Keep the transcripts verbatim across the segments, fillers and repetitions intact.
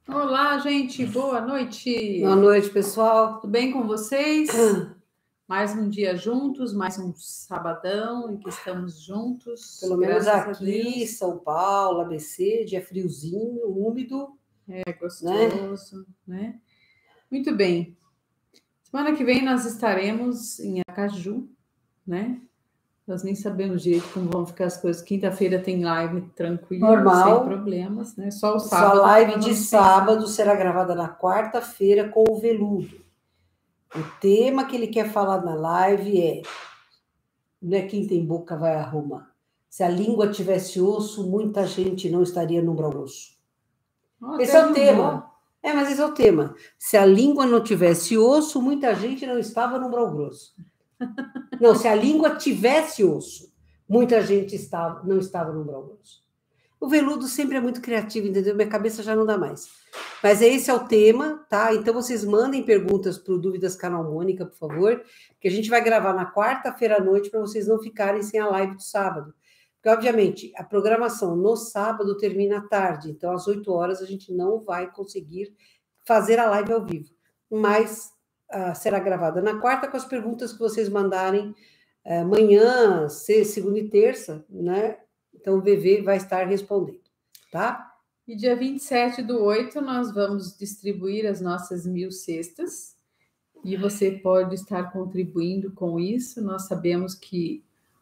Olá, gente, boa noite. Boa noite, pessoal. Tudo bem com vocês? Mais um dia juntos, mais um sabadão em que estamos juntos. Pelo menos aqui, São Paulo, A B C, dia friozinho, úmido. É gostoso, né? né? Muito bem. Semana que vem nós estaremos em Aracaju, né? Nós nem sabemos direito como vão ficar as coisas. Quinta-feira tem live tranquila, normal, sem problemas, né? Só o sábado. Sua live de sábado pensar. será gravada na quarta-feira com o Veludo. O tema que ele quer falar na live é: não é quem tem boca vai arrumar. Se a língua tivesse osso, muita gente não estaria no grosso. Oh, esse é o tema. Bom. É, mas esse é o tema. Se a língua não tivesse osso, muita gente não estava no brau grosso. Não, se a língua tivesse osso, muita gente estava, não estava no brau grosso. O Veludo sempre é muito criativo, entendeu? Minha cabeça já não dá mais. Mas esse é o tema, tá? Então vocês mandem perguntas para o Dúvidas Canal Mônica, por favor, que a gente vai gravar na quarta-feira à noite para vocês não ficarem sem a live do sábado. Porque, obviamente, a programação no sábado termina à tarde, então às oito horas a gente não vai conseguir fazer a live ao vivo. Mas uh, será gravada na quarta com as perguntas que vocês mandarem uh, amanhã, segunda e terça, né? Então, o V V vai estar respondendo, tá? E dia vinte e sete do oito, nós vamos distribuir as nossas mil cestas. E você pode estar contribuindo com isso. Nós sabemos que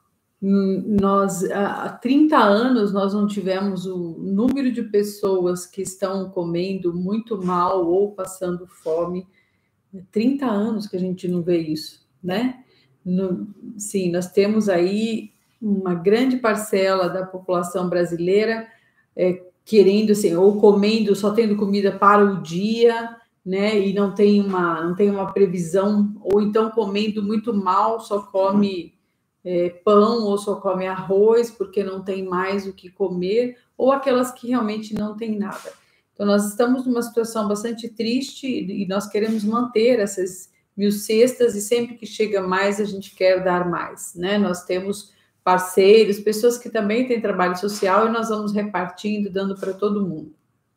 nós, há trinta anos, nós não tivemos o número de pessoas que estão comendo muito mal ou passando fome. trinta anos que a gente não vê isso, né? No, sim, nós temos aí uma grande parcela da população brasileira é, querendo, assim, ou comendo, só tendo comida para o dia, né? E não tem uma, não tem uma previsão, ou então comendo muito mal, só come é, pão ou só come arroz porque não tem mais o que comer, ou aquelas que realmente não tem nada. Então, nós estamos numa situação bastante triste e nós queremos manter essas mil cestas e sempre que chega mais, a gente quer dar mais, né? Nós temos parceiros, pessoas que também têm trabalho social e nós vamos repartindo, dando para todo mundo.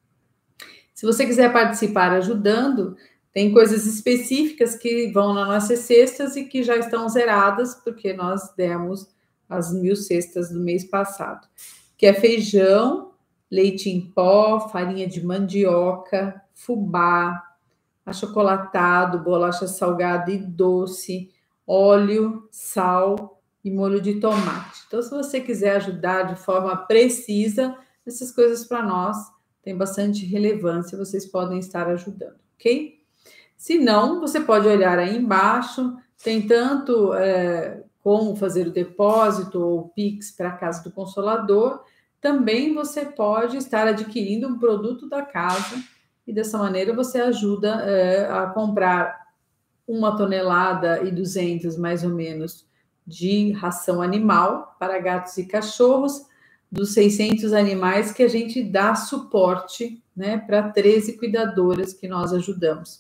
Se você quiser participar ajudando, tem coisas específicas que vão nas nossas cestas e que já estão zeradas, porque nós demos as mil cestas do mês passado, que é feijão, leite em pó, farinha de mandioca, fubá, achocolatado, bolacha salgada e doce, óleo, sal e molho de tomate. Então, se você quiser ajudar de forma precisa, essas coisas para nós têm bastante relevância, vocês podem estar ajudando, ok? Se não, você pode olhar aí embaixo, tem tanto é, como fazer o depósito ou o Pix para a Casa do Consolador, também você pode estar adquirindo um produto da casa e dessa maneira você ajuda é, a comprar uma tonelada e duzentos, mais ou menos, de ração animal para gatos e cachorros, dos seiscentos animais que a gente dá suporte, né, para treze cuidadoras que nós ajudamos.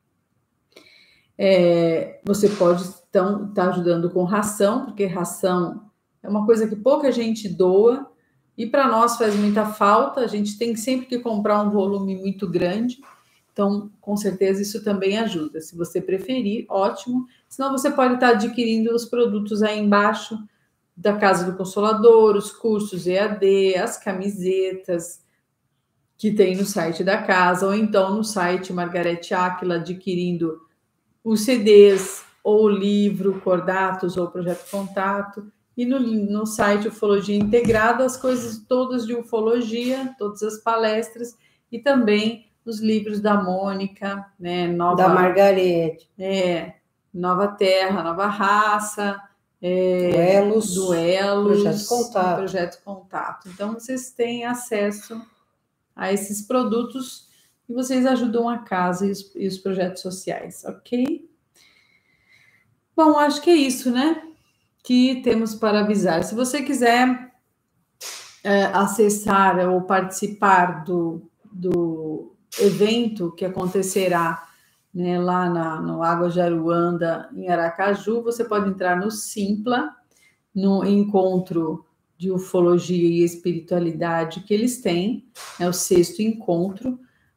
É, você pode, então, estar tá ajudando com ração, porque ração é uma coisa que pouca gente doa, e para nós faz muita falta, a gente tem sempre que comprar um volume muito grande, então, com certeza, isso também ajuda. Se você preferir, ótimo. Senão, você pode estar adquirindo os produtos aí embaixo da Casa do Consolador, os cursos E A D, as camisetas que tem no site da casa, ou então no site Margarete Áquila, adquirindo os C Ds, ou o livro Cordatos, ou Projeto Contato, e no, no site Ufologia Integrada, as coisas todas de ufologia, todas as palestras, e também os livros da Mônica, né, Nova, da Margarete, é, Nova Terra, Nova Raça, é, Duelos, Duelos, Projeto Contato. Projeto Contato. Então, vocês têm acesso a esses produtos e vocês ajudam a casa e os, e os projetos sociais, ok? Bom, acho que é isso, né? Que temos para avisar. Se você quiser é, acessar ou participar do, do evento que acontecerá, né, lá na, no Água de Aruanda, em Aracaju, você pode entrar no Simpla, no encontro de ufologia e espiritualidade que eles têm, é o sexto encontro.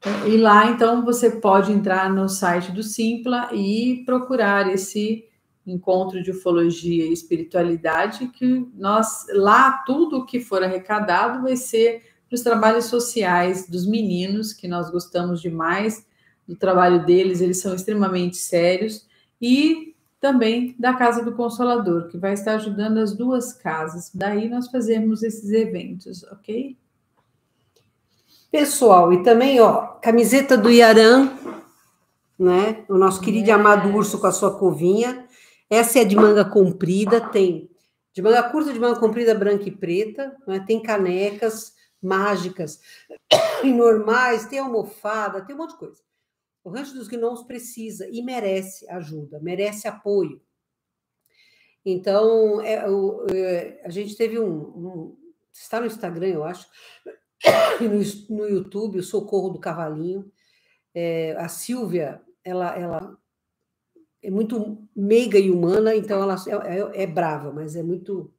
E lá, então, você pode entrar no site do Simpla e procurar esse encontro de ufologia e espiritualidade, que nós, lá, tudo que for arrecadado vai ser para os trabalhos sociais dos meninos, que nós gostamos demais do trabalho deles, eles são extremamente sérios, e também da Casa do Consolador, que vai estar ajudando as duas casas. Daí nós fazemos esses eventos, ok? Pessoal, e também, ó, camiseta do Yaran, né? O nosso querido e amado urso com a sua covinha. Essa é de manga comprida, tem de manga curta, de manga comprida, branca e preta, né? Tem canecas mágicas e normais, tem almofada, tem um monte de coisa. O Rancho dos Gnomos precisa e merece ajuda, merece apoio. Então, é, o, é, a gente teve um, um... Está no Instagram, eu acho, e no, no YouTube, o Socorro do Cavalinho. É, a Silvia, ela, ela é muito meiga e humana, então ela é, é, é brava, mas é muito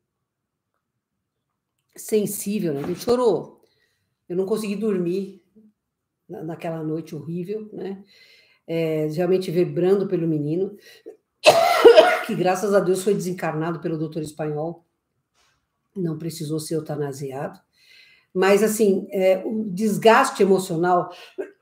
sensível, né? A gente chorou. Eu não consegui dormir na, naquela noite horrível, né? É, realmente vibrando pelo menino, que graças a Deus foi desencarnado pelo doutor espanhol, não precisou ser eutanasiado. Mas, assim, é, o desgaste emocional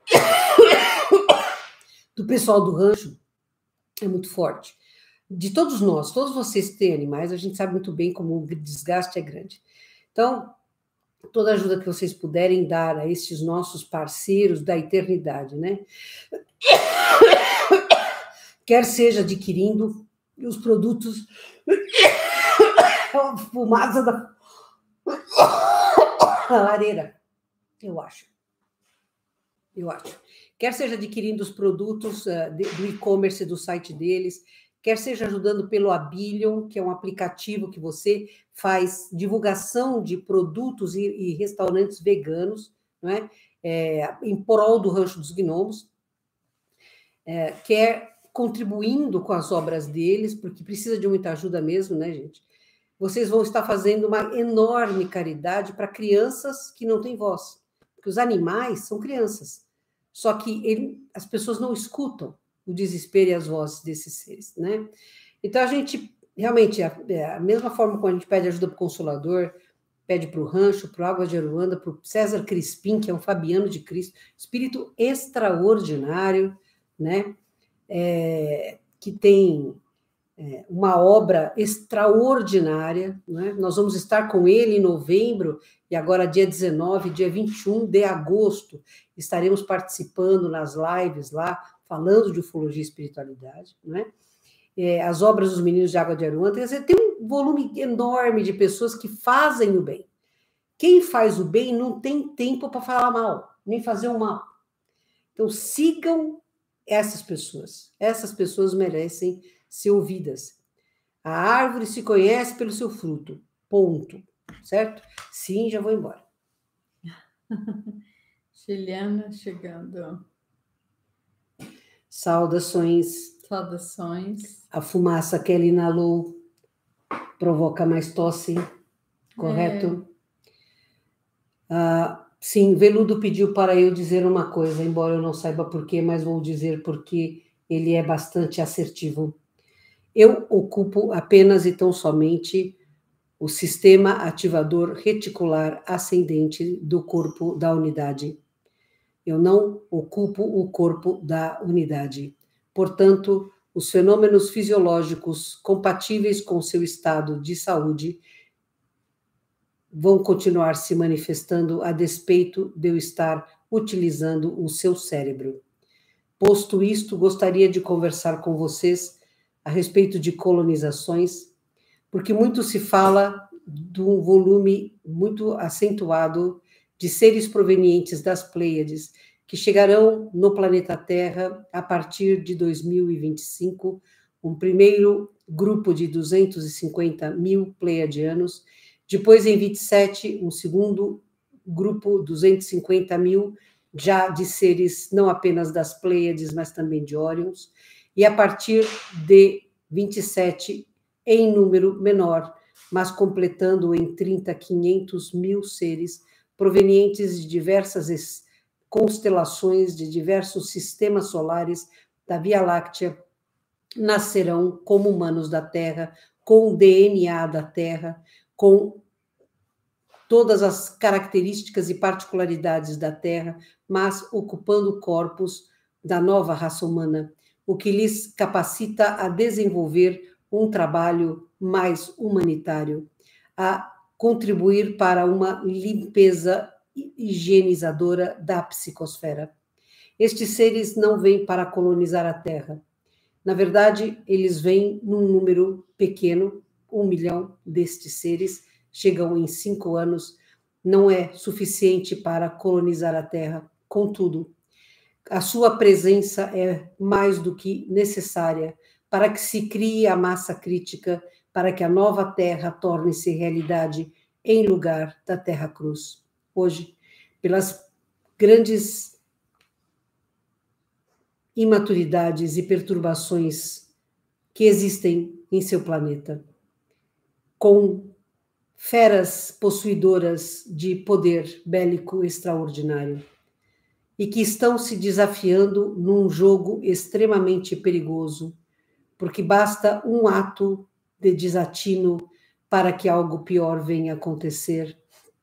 do pessoal do rancho é muito forte. De todos nós, todos vocês que têm animais, a gente sabe muito bem como o desgaste é grande. Então, toda ajuda que vocês puderem dar a estes nossos parceiros da eternidade, né? Quer seja adquirindo os produtos, a fumaça da a lareira, eu acho. Eu acho. Quer seja adquirindo os produtos uh, de, do e-commerce do site deles, quer seja ajudando pelo Abilion, que é um aplicativo que você faz divulgação de produtos e, e restaurantes veganos, não é? É, em prol do Rancho dos Gnomos, é, quer contribuindo com as obras deles, porque precisa de muita ajuda mesmo, né, gente? Vocês vão estar fazendo uma enorme caridade para crianças que não têm voz, porque os animais são crianças, só que ele, as pessoas não escutam o desespero e as vozes desses seres, né? Então, a gente, realmente, a, a mesma forma como a gente pede ajuda para o Consolador, pede para o Rancho, para o Águas de Aruanda, para o César Crispim, que é um Fabiano de Cristo, espírito extraordinário, né? É, que tem é, uma obra extraordinária, né? Nós vamos estar com ele em novembro, e agora dia dezenove, dia vinte e um de agosto, estaremos participando nas lives lá, falando de ufologia e espiritualidade, né? É, as obras dos meninos de Água de Aruanda, quer dizer, tem um volume enorme de pessoas que fazem o bem. Quem faz o bem não tem tempo para falar mal, nem fazer o mal. Então, sigam essas pessoas. Essas pessoas merecem ser ouvidas. A árvore se conhece pelo seu fruto. Ponto. Certo? Sim, já vou embora. Juliana chegando. Saudações. Saudações. A fumaça que ela inalou provoca mais tosse, correto? É. Ah, sim, Veludo pediu para eu dizer uma coisa, embora eu não saiba porquê, mas vou dizer porque ele é bastante assertivo. Eu ocupo apenas e tão somente o sistema ativador reticular ascendente do corpo da unidade. Eu não ocupo o corpo da unidade. Portanto, os fenômenos fisiológicos compatíveis com seu estado de saúde vão continuar se manifestando a despeito de eu estar utilizando o seu cérebro. Posto isto, gostaria de conversar com vocês a respeito de colonizações, porque muito se fala de um volume muito acentuado de seres provenientes das Pleiades, que chegarão no planeta Terra a partir de dois mil e vinte e cinco, um primeiro grupo de duzentos e cinquenta mil pleiadianos, depois em vinte e sete, um segundo grupo, duzentos e cinquenta mil, já de seres não apenas das Pleiades, mas também de Órions, e a partir de vinte e sete, em número menor, mas completando em trinta, quinhentos mil seres provenientes de diversas constelações de diversos sistemas solares da Via Láctea nascerão como humanos da Terra, com o D N A da Terra, com todas as características e particularidades da Terra, mas ocupando corpos da nova raça humana, o que lhes capacita a desenvolver um trabalho mais humanitário, a contribuir para uma limpeza higienizadora da psicosfera. Estes seres não vêm para colonizar a Terra. Na verdade, eles vêm num número pequeno, um milhão destes seres, chegam em cinco anos, não é suficiente para colonizar a Terra. Contudo, a sua presença é mais do que necessária para que se crie a massa crítica, para que a nova Terra torne-se realidade em lugar da Terra Cruz. Hoje, pelas grandes imaturidades e perturbações que existem em seu planeta, com feras possuidoras de poder bélico extraordinário, e que estão se desafiando num jogo extremamente perigoso, porque basta um ato de desatino para que algo pior venha a acontecer.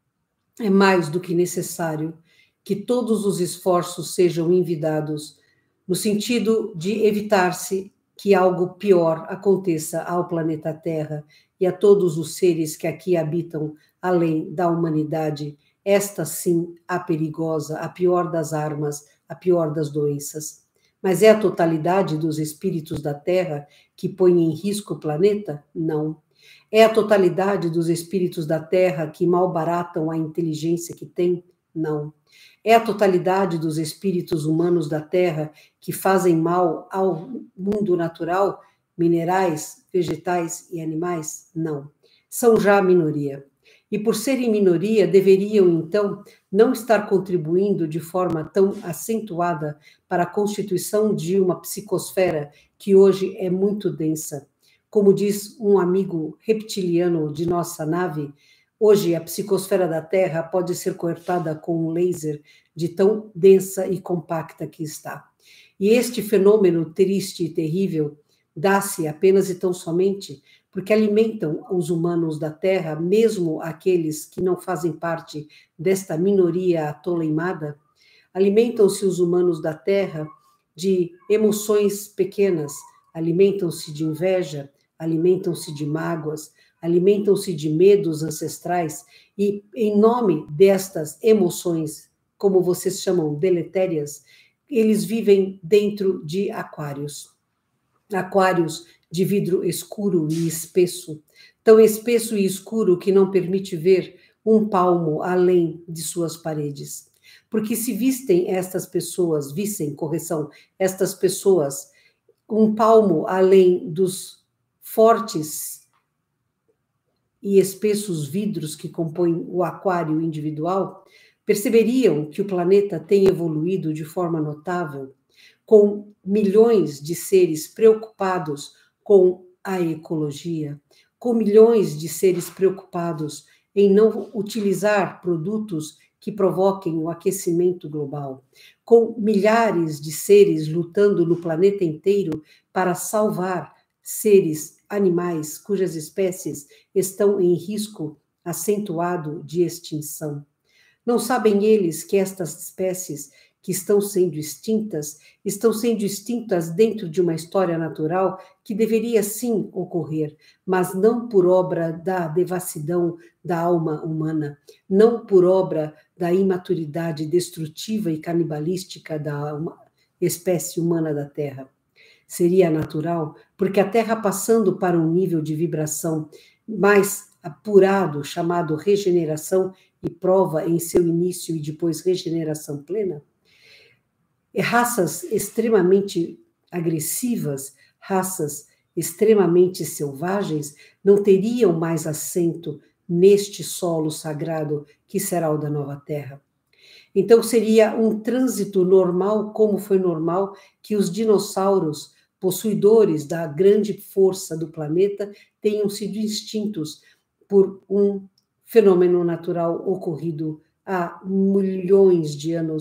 É mais do que necessário que todos os esforços sejam envidados no sentido de evitar-se que algo pior aconteça ao planeta Terra e a todos os seres que aqui habitam, além da humanidade, esta sim a perigosa, a pior das armas, a pior das doenças. Mas é a totalidade dos espíritos da Terra que põe em risco o planeta? Não. É a totalidade dos espíritos da Terra que malbaratam a inteligência que tem? Não. É a totalidade dos espíritos humanos da Terra que fazem mal ao mundo natural, minerais, vegetais e animais? Não. São já a minoria. E por serem minoria, deveriam, então, não estar contribuindo de forma tão acentuada para a constituição de uma psicosfera que hoje é muito densa. Como diz um amigo reptiliano de nossa nave, hoje a psicosfera da Terra pode ser cortada com um laser de tão densa e compacta que está. E este fenômeno triste e terrível dá-se apenas e tão somente porque alimentam os humanos da Terra, mesmo aqueles que não fazem parte desta minoria atoleimada, alimentam-se os humanos da Terra de emoções pequenas, alimentam-se de inveja, alimentam-se de mágoas, alimentam-se de medos ancestrais e, em nome destas emoções, como vocês chamam, deletérias, eles vivem dentro de aquários. Aquários de vidro escuro e espesso, tão espesso e escuro que não permite ver um palmo além de suas paredes. Porque se vistem estas pessoas, vissem, correção, estas pessoas, um palmo além dos fortes e espessos vidros que compõem o aquário individual, perceberiam que o planeta tem evoluído de forma notável, com milhões de seres preocupados com a ecologia, com milhões de seres preocupados em não utilizar produtos que provoquem o aquecimento global, com milhares de seres lutando no planeta inteiro para salvar seres animais cujas espécies estão em risco acentuado de extinção. Não sabem eles que estas espécies que estão sendo extintas, estão sendo extintas dentro de uma história natural que deveria sim ocorrer, mas não por obra da devassidão da alma humana, não por obra da imaturidade destrutiva e canibalística da espécie humana da Terra. Seria natural, porque a Terra passando para um nível de vibração mais apurado, chamado regeneração, e prova em seu início e depois regeneração plena, raças extremamente agressivas, raças extremamente selvagens, não teriam mais assento neste solo sagrado que será o da nova Terra. Então seria um trânsito normal, como foi normal que os dinossauros, possuidores da grande força do planeta, tenham sido extintos por um fenômeno natural ocorrido há milhões de anos,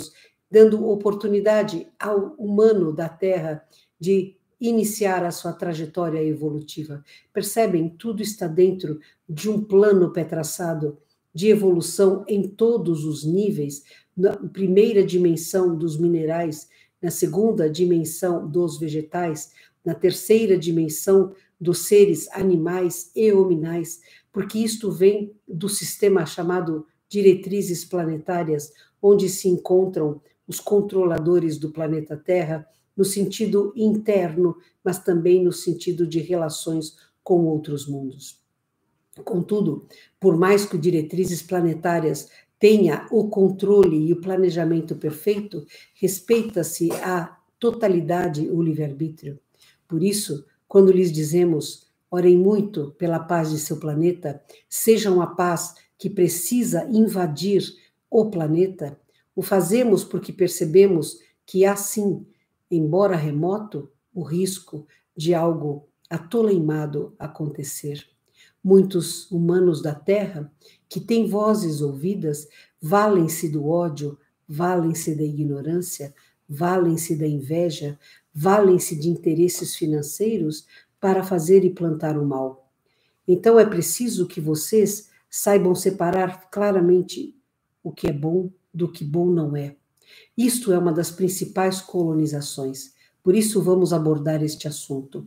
dando oportunidade ao humano da Terra de iniciar a sua trajetória evolutiva. Percebem? Tudo está dentro de um plano pré-traçado de evolução em todos os níveis, na primeira dimensão dos minerais, na segunda dimensão dos vegetais, na terceira dimensão dos seres animais e hominais, porque isto vem do sistema chamado diretrizes planetárias, onde se encontram os controladores do planeta Terra, no sentido interno, mas também no sentido de relações com outros mundos. Contudo, por mais que diretrizes planetárias tenha o controle e o planejamento perfeito, respeita-se a totalidade, o livre-arbítrio. Por isso, quando lhes dizemos, orem muito pela paz de seu planeta, sejam a paz que precisa invadir o planeta, o fazemos porque percebemos que há sim, embora remoto, o risco de algo atoleimado acontecer. Muitos humanos da Terra, que têm vozes ouvidas, valem-se do ódio, valem-se da ignorância, valem-se da inveja, valem-se de interesses financeiros para fazer e plantar o mal. Então é preciso que vocês saibam separar claramente o que é bom do que bom não é. Isto é uma das principais colonizações. Por isso vamos abordar este assunto.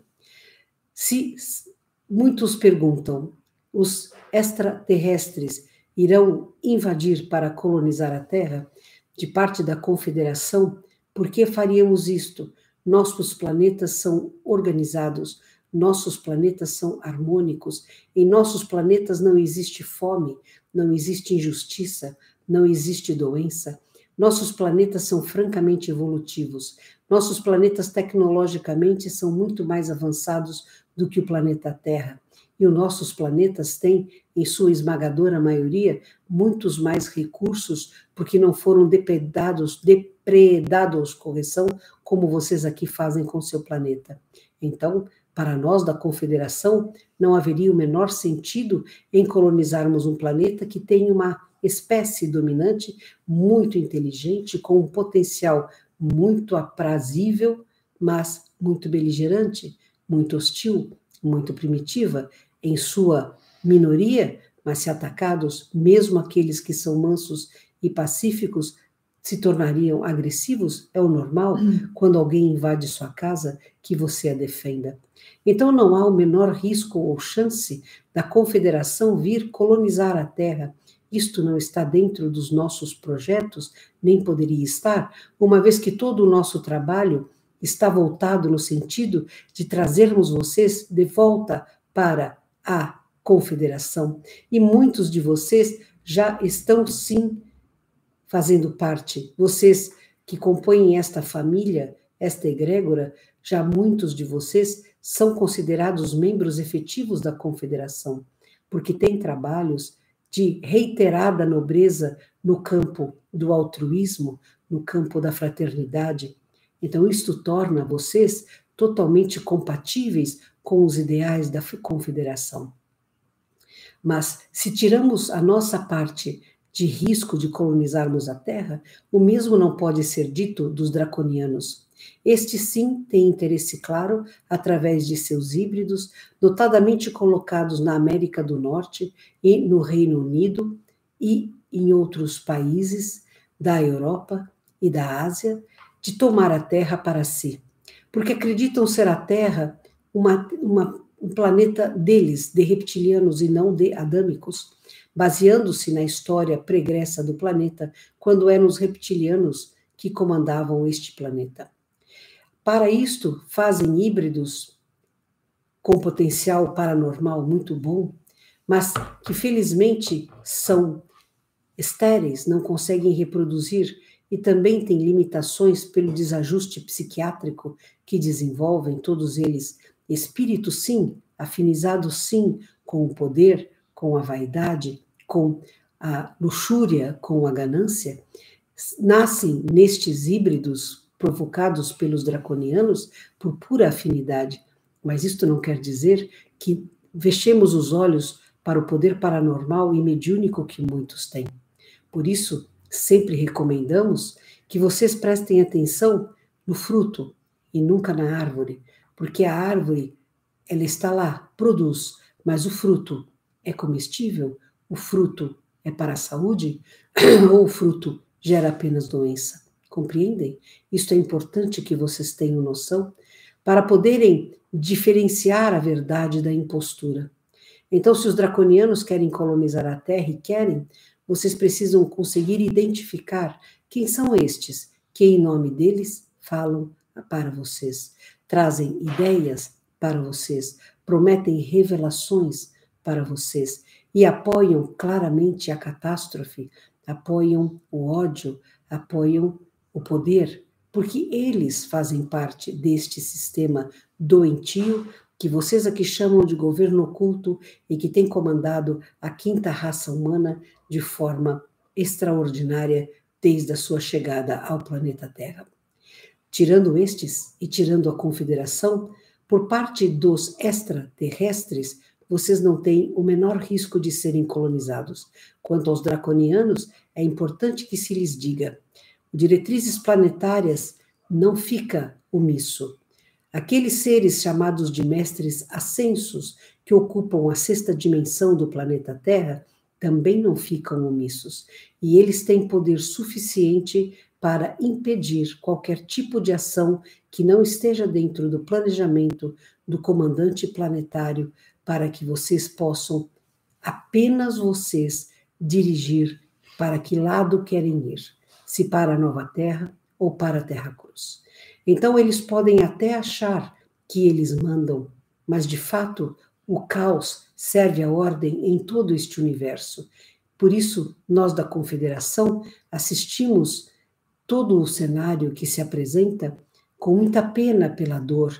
Se muitos perguntam, os extraterrestres irão invadir para colonizar a Terra? De parte da Confederação, por que faríamos isto? Nossos planetas são organizados, nossos planetas são harmônicos, em nossos planetas não existe fome, não existe injustiça, não existe doença. Nossos planetas são francamente evolutivos. Nossos planetas tecnologicamente são muito mais avançados do que o planeta Terra. E os nossos planetas têm, em sua esmagadora maioria, muitos mais recursos, porque não foram depredados, depredados, correção, como vocês aqui fazem com seu planeta. Então, para nós da Confederação, não haveria o menor sentido em colonizarmos um planeta que tem uma espécie dominante, muito inteligente, com um potencial muito aprazível, mas muito beligerante, muito hostil, muito primitiva, em sua minoria, mas se atacados, mesmo aqueles que são mansos e pacíficos, se tornariam agressivos, é o normal, quando alguém invade sua casa, que você a defenda. Então não há o menor risco ou chance da Confederação vir colonizar a Terra. Isto não está dentro dos nossos projetos, nem poderia estar, uma vez que todo o nosso trabalho está voltado no sentido de trazermos vocês de volta para a Confederação. E muitos de vocês já estão, sim, fazendo parte. Vocês que compõem esta família, esta egrégora, já muitos de vocês são considerados membros efetivos da Confederação, porque têm trabalhos de reiterada nobreza no campo do altruísmo, no campo da fraternidade. Então, isto torna vocês totalmente compatíveis com os ideais da Confederação. Mas, se tiramos a nossa parte de risco de colonizarmos a Terra, o mesmo não pode ser dito dos draconianos. Estes, sim, têm interesse claro, através de seus híbridos, notadamente colocados na América do Norte e no Reino Unido e em outros países da Europa e da Ásia, de tomar a Terra para si, porque acreditam ser a Terra uma, uma, um planeta deles, de reptilianos e não de adâmicos, baseando-se na história pregressa do planeta, quando eram os reptilianos que comandavam este planeta. Para isto, fazem híbridos com potencial paranormal muito bom, mas que felizmente são estéreis, não conseguem reproduzir e também têm limitações pelo desajuste psiquiátrico que desenvolvem, todos eles espíritos, sim, afinizados, sim, com o poder, com a vaidade, com a luxúria, com a ganância, nascem nestes híbridos provocados pelos draconianos por pura afinidade. Mas isto não quer dizer que fechemos os olhos para o poder paranormal e mediúnico que muitos têm. Por isso, sempre recomendamos que vocês prestem atenção no fruto e nunca na árvore, porque a árvore, ela está lá, produz, mas o fruto é comestível? O fruto é para a saúde? Ou o fruto gera apenas doença? Compreendem? Isto é importante que vocês tenham noção para poderem diferenciar a verdade da impostura. Então, se os draconianos querem colonizar a Terra e querem, vocês precisam conseguir identificar quem são estes que, em nome deles, falam para vocês, trazem ideias para vocês, prometem revelações para vocês e apoiam claramente a catástrofe, apoiam o ódio, apoiam o poder, porque eles fazem parte deste sistema doentio que vocês aqui chamam de governo oculto e que tem comandado a quinta raça humana de forma extraordinária desde a sua chegada ao planeta Terra. Tirando estes e tirando a confederação, por parte dos extraterrestres, vocês não têm o menor risco de serem colonizados. Quanto aos draconianos, é importante que se lhes diga: diretrizes planetárias não fica omisso. Aqueles seres chamados de mestres ascensos, que ocupam a sexta dimensão do planeta Terra, também não ficam omissos. E eles têm poder suficiente para impedir qualquer tipo de ação que não esteja dentro do planejamento do comandante planetário, para que vocês possam, apenas vocês, dirigir para que lado querem ir, se para a Nova Terra ou para a Terra Cruz. Então, eles podem até achar que eles mandam, mas, de fato, o caos serve à ordem em todo este universo. Por isso, nós da Confederação assistimos todo o cenário que se apresenta com muita pena pela dor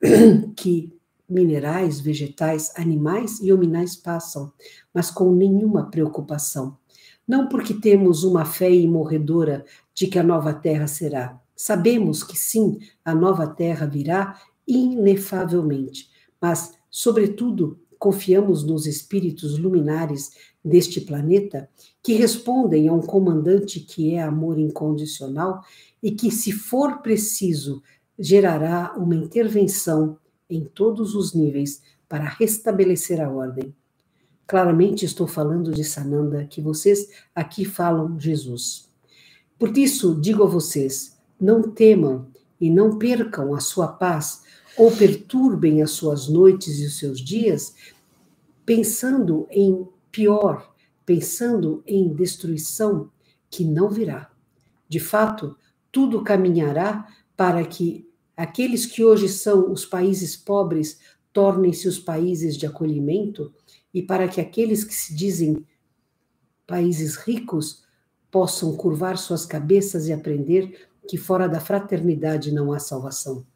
que minerais, vegetais, animais e hominais passam, mas com nenhuma preocupação. Não porque temos uma fé imorredora de que a nova terra será. Sabemos que sim, a nova terra virá inefavelmente, mas, sobretudo, confiamos nos espíritos luminares deste planeta que respondem a um comandante que é amor incondicional e que, se for preciso, gerará uma intervenção em todos os níveis para restabelecer a ordem. Claramente estou falando de Sananda, que vocês aqui falam Jesus. Por isso, digo a vocês, não temam e não percam a sua paz ou perturbem as suas noites e os seus dias pensando em pior, pensando em destruição que não virá. De fato, tudo caminhará para que aqueles que hoje são os países pobres tornem-se os países de acolhimento e para que aqueles que se dizem países ricos possam curvar suas cabeças e aprender que fora da fraternidade não há salvação.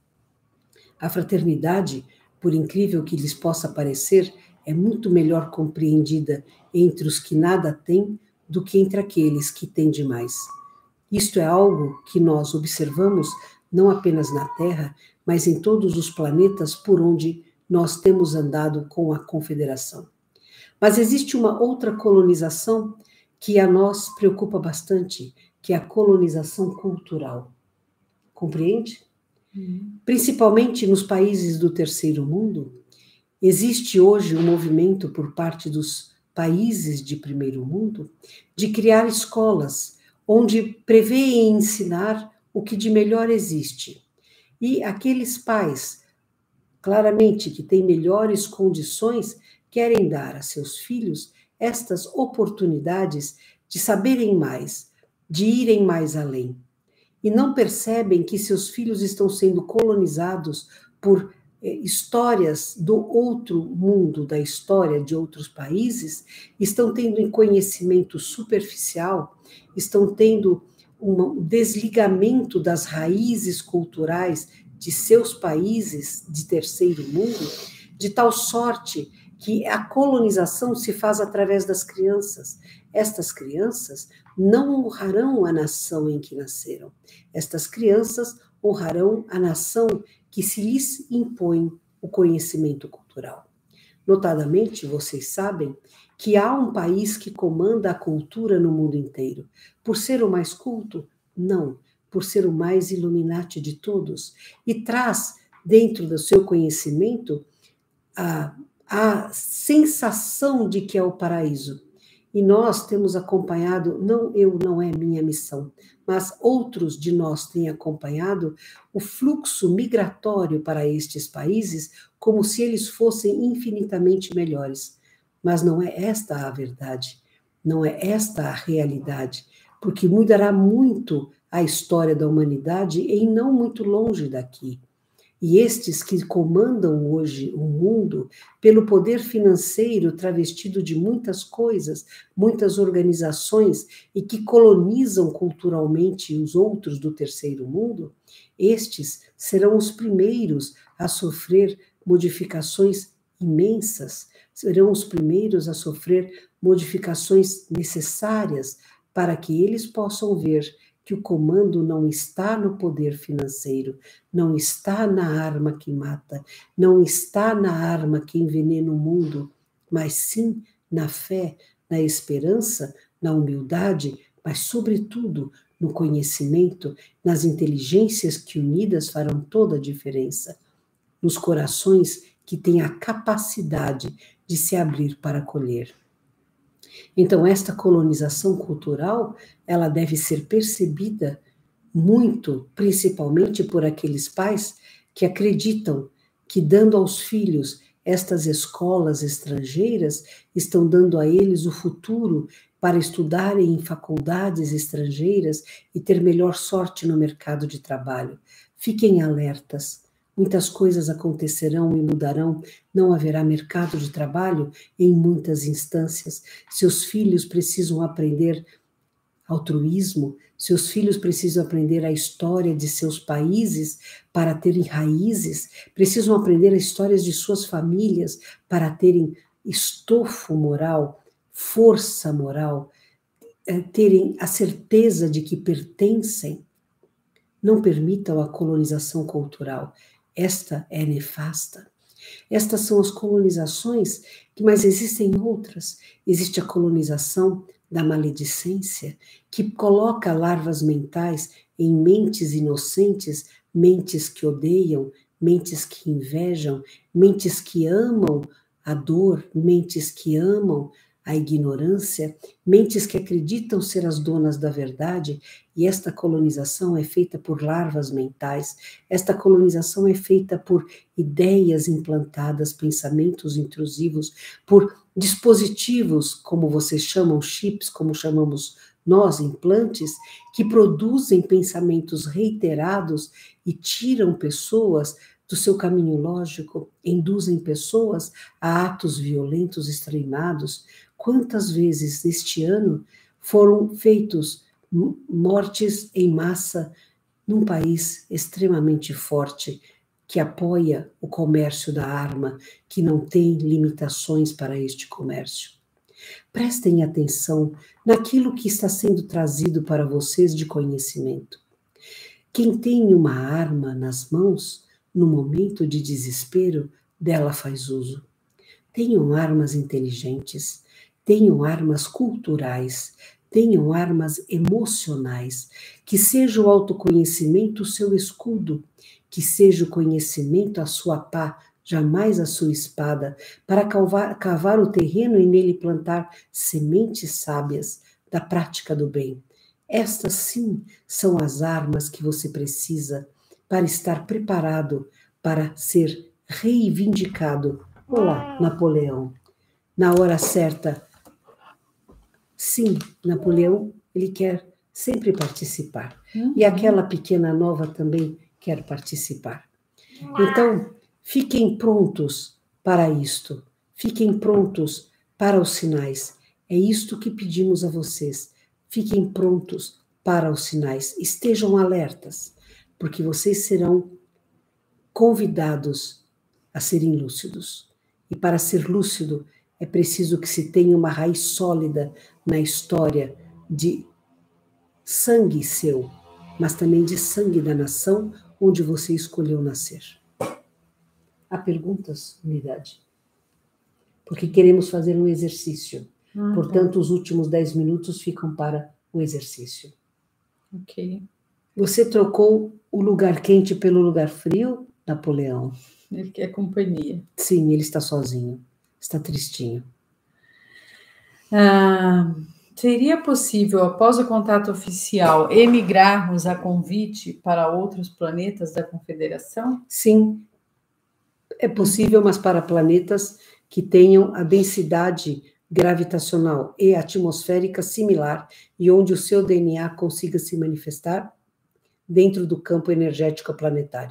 A fraternidade, por incrível que lhes possa parecer, é muito melhor compreendida entre os que nada têm do que entre aqueles que têm demais. Isto é algo que nós observamos não apenas na Terra, mas em todos os planetas por onde nós temos andado com a Confederação. Mas existe uma outra colonização que a nós preocupa bastante, que é a colonização cultural. Compreende? Uhum. Principalmente nos países do terceiro mundo, existe hoje um movimento por parte dos países de primeiro mundo de criar escolas onde prevêem ensinar o que de melhor existe. E aqueles pais, claramente, que têm melhores condições, querem dar a seus filhos estas oportunidades de saberem mais, de irem mais além. E não percebem que seus filhos estão sendo colonizados por eh, histórias do outro mundo, da história de outros países, estão tendo um conhecimento superficial, estão tendo um desligamento das raízes culturais de seus países de terceiro mundo, de tal sorte que a colonização se faz através das crianças. Estas crianças não honrarão a nação em que nasceram. Estas crianças honrarão a nação que se lhes impõe o conhecimento cultural. Notadamente, vocês sabem que há um país que comanda a cultura no mundo inteiro. Por ser o mais culto? Não, por ser o mais Illuminati de todos, e traz dentro do seu conhecimento a, a sensação de que é o paraíso. E nós temos acompanhado, não eu, não é minha missão, mas outros de nós têm acompanhado o fluxo migratório para estes países como se eles fossem infinitamente melhores. Mas não é esta a verdade, não é esta a realidade, porque mudará muito a história da humanidade em não muito longe daqui. E estes que comandam hoje o mundo, pelo poder financeiro travestido de muitas coisas, muitas organizações, e que colonizam culturalmente os outros do terceiro mundo, estes serão os primeiros a sofrer modificações imensas, serão os primeiros a sofrer modificações necessárias para que eles possam ver que o comando não está no poder financeiro, não está na arma que mata, não está na arma que envenena o mundo, mas sim na fé, na esperança, na humildade, mas sobretudo no conhecimento, nas inteligências que unidas farão toda a diferença, nos corações que têm a capacidade de se abrir para acolher. Então, esta colonização cultural, ela deve ser percebida muito, principalmente por aqueles pais que acreditam que, dando aos filhos estas escolas estrangeiras, estão dando a eles o futuro para estudarem em faculdades estrangeiras e ter melhor sorte no mercado de trabalho. Fiquem alertas. Muitas coisas acontecerão e mudarão, não haverá mercado de trabalho em muitas instâncias. Seus filhos precisam aprender altruísmo, seus filhos precisam aprender a história de seus países para terem raízes, precisam aprender as histórias de suas famílias para terem estofo moral, força moral, terem a certeza de que pertencem. Não permitam a colonização cultural. Esta é nefasta. Estas são as colonizações, mas existem outras. Existe a colonização da maledicência, que coloca larvas mentais em mentes inocentes, mentes que odeiam, mentes que invejam, mentes que amam a dor, mentes que amam a ignorância, mentes que acreditam ser as donas da verdade, e esta colonização é feita por larvas mentais, esta colonização é feita por ideias implantadas, pensamentos intrusivos, por dispositivos, como vocês chamam chips, como chamamos nós, implantes, que produzem pensamentos reiterados e tiram pessoas do seu caminho lógico, induzem pessoas a atos violentos extremados. Quantas vezes este ano foram feitos mortes em massa num país extremamente forte, que apoia o comércio da arma, que não tem limitações para este comércio? Prestem atenção naquilo que está sendo trazido para vocês de conhecimento. Quem tem uma arma nas mãos, no momento de desespero, dela faz uso. Tenham armas inteligentes, tenham armas culturais, tenham armas emocionais, que seja o autoconhecimento o seu escudo, que seja o conhecimento a sua pá, jamais a sua espada, para cavar, cavar o terreno e nele plantar sementes sábias da prática do bem. Estas sim são as armas que você precisa para estar preparado para ser reivindicado. Olá, Napoleão. Na hora certa, sim, Napoleão, ele quer sempre participar. Uhum. E aquela pequena nova também quer participar. Então, fiquem prontos para isto. Fiquem prontos para os sinais. É isto que pedimos a vocês. Fiquem prontos para os sinais. Estejam alertas, porque vocês serão convidados a serem lúcidos. E para ser lúcido, é preciso que se tenha uma raiz sólida na história de sangue seu, mas também de sangue da nação onde você escolheu nascer. Há perguntas, unidade? Porque queremos fazer um exercício. Ah, Portanto, tá. Os últimos dez minutos ficam para o exercício. Ok. Você trocou o lugar quente pelo lugar frio, Napoleão? Ele quer companhia. Sim, ele está sozinho. Está tristinho. Ah, seria possível, após o contato oficial, emigrarmos a convite para outros planetas da Confederação? Sim, é possível, mas para planetas que tenham a densidade gravitacional e atmosférica similar e onde o seu D N A consiga se manifestar dentro do campo energético planetário.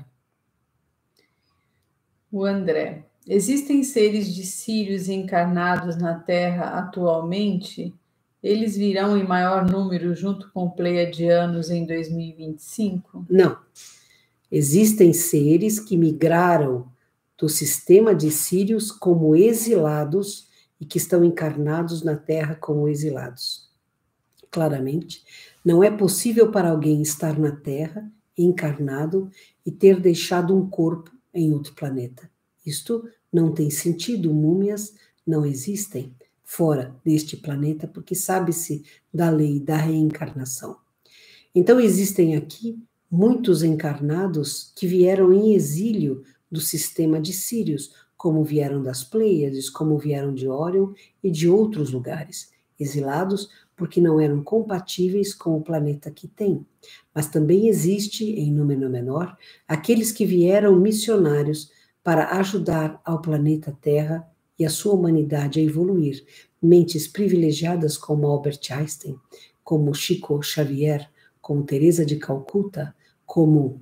O André. Existem seres de Sírios encarnados na Terra atualmente? Eles virão em maior número junto com Pleiadianos em dois mil e vinte e cinco? Não. Existem seres que migraram do sistema de Sírios como exilados e que estão encarnados na Terra como exilados. Claramente, não é possível para alguém estar na Terra, encarnado, e ter deixado um corpo em outro planeta. Isto não tem sentido, múmias não existem fora deste planeta, porque sabe-se da lei da reencarnação. Então, existem aqui muitos encarnados que vieram em exílio do sistema de Sírios, como vieram das Pleiades, como vieram de Órion e de outros lugares, exilados porque não eram compatíveis com o planeta que tem. Mas também existe, em número menor, aqueles que vieram missionários para ajudar ao planeta Terra e a sua humanidade a evoluir. Mentes privilegiadas como Albert Einstein, como Chico Xavier, como Teresa de Calcutá, como,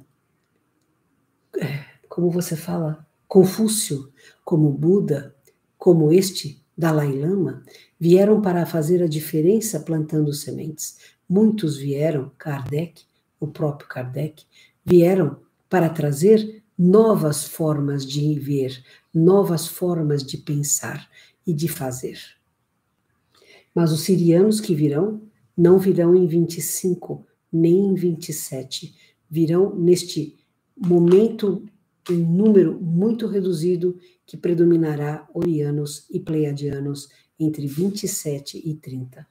como você fala, Confúcio, como Buda, como este Dalai Lama, vieram para fazer a diferença plantando sementes. Muitos vieram, Kardec, o próprio Kardec, vieram para trazer novas formas de ver, novas formas de pensar e de fazer. Mas os sirianos que virão, não virão em vinte e cinco, nem em vinte e sete, virão neste momento em número muito reduzido que predominará orianos e pleiadianos entre vinte e sete e trinta.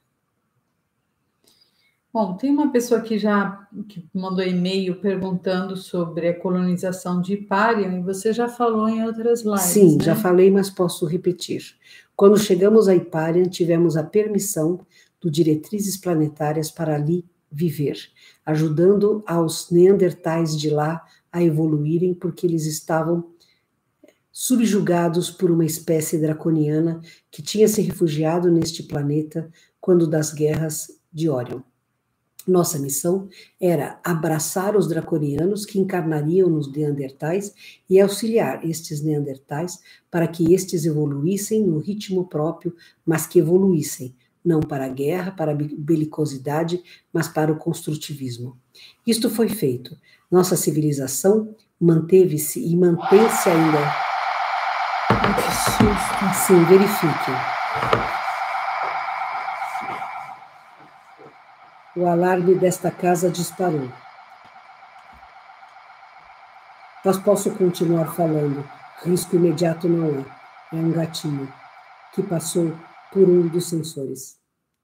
Bom, tem uma pessoa que já que mandou e-mail perguntando sobre a colonização de Hyperion, e você já falou em outras lives, Sim, né? já falei, mas posso repetir. Quando chegamos a Hyperion, tivemos a permissão do Diretrizes Planetárias para ali viver, ajudando aos neandertais de lá a evoluírem, porque eles estavam subjugados por uma espécie draconiana que tinha se refugiado neste planeta quando das guerras de Órion. Nossa missão era abraçar os draconianos que encarnariam nos neandertais e auxiliar estes neandertais para que estes evoluíssem no ritmo próprio, mas que evoluíssem, não para a guerra, para a belicosidade, mas para o construtivismo. Isto foi feito. Nossa civilização manteve-se e mantém-se ainda. Ai, que susto. Sim, verifiquem. O alarme desta casa disparou. Mas posso continuar falando. Risco imediato não é. É um gatinho que passou por um dos sensores.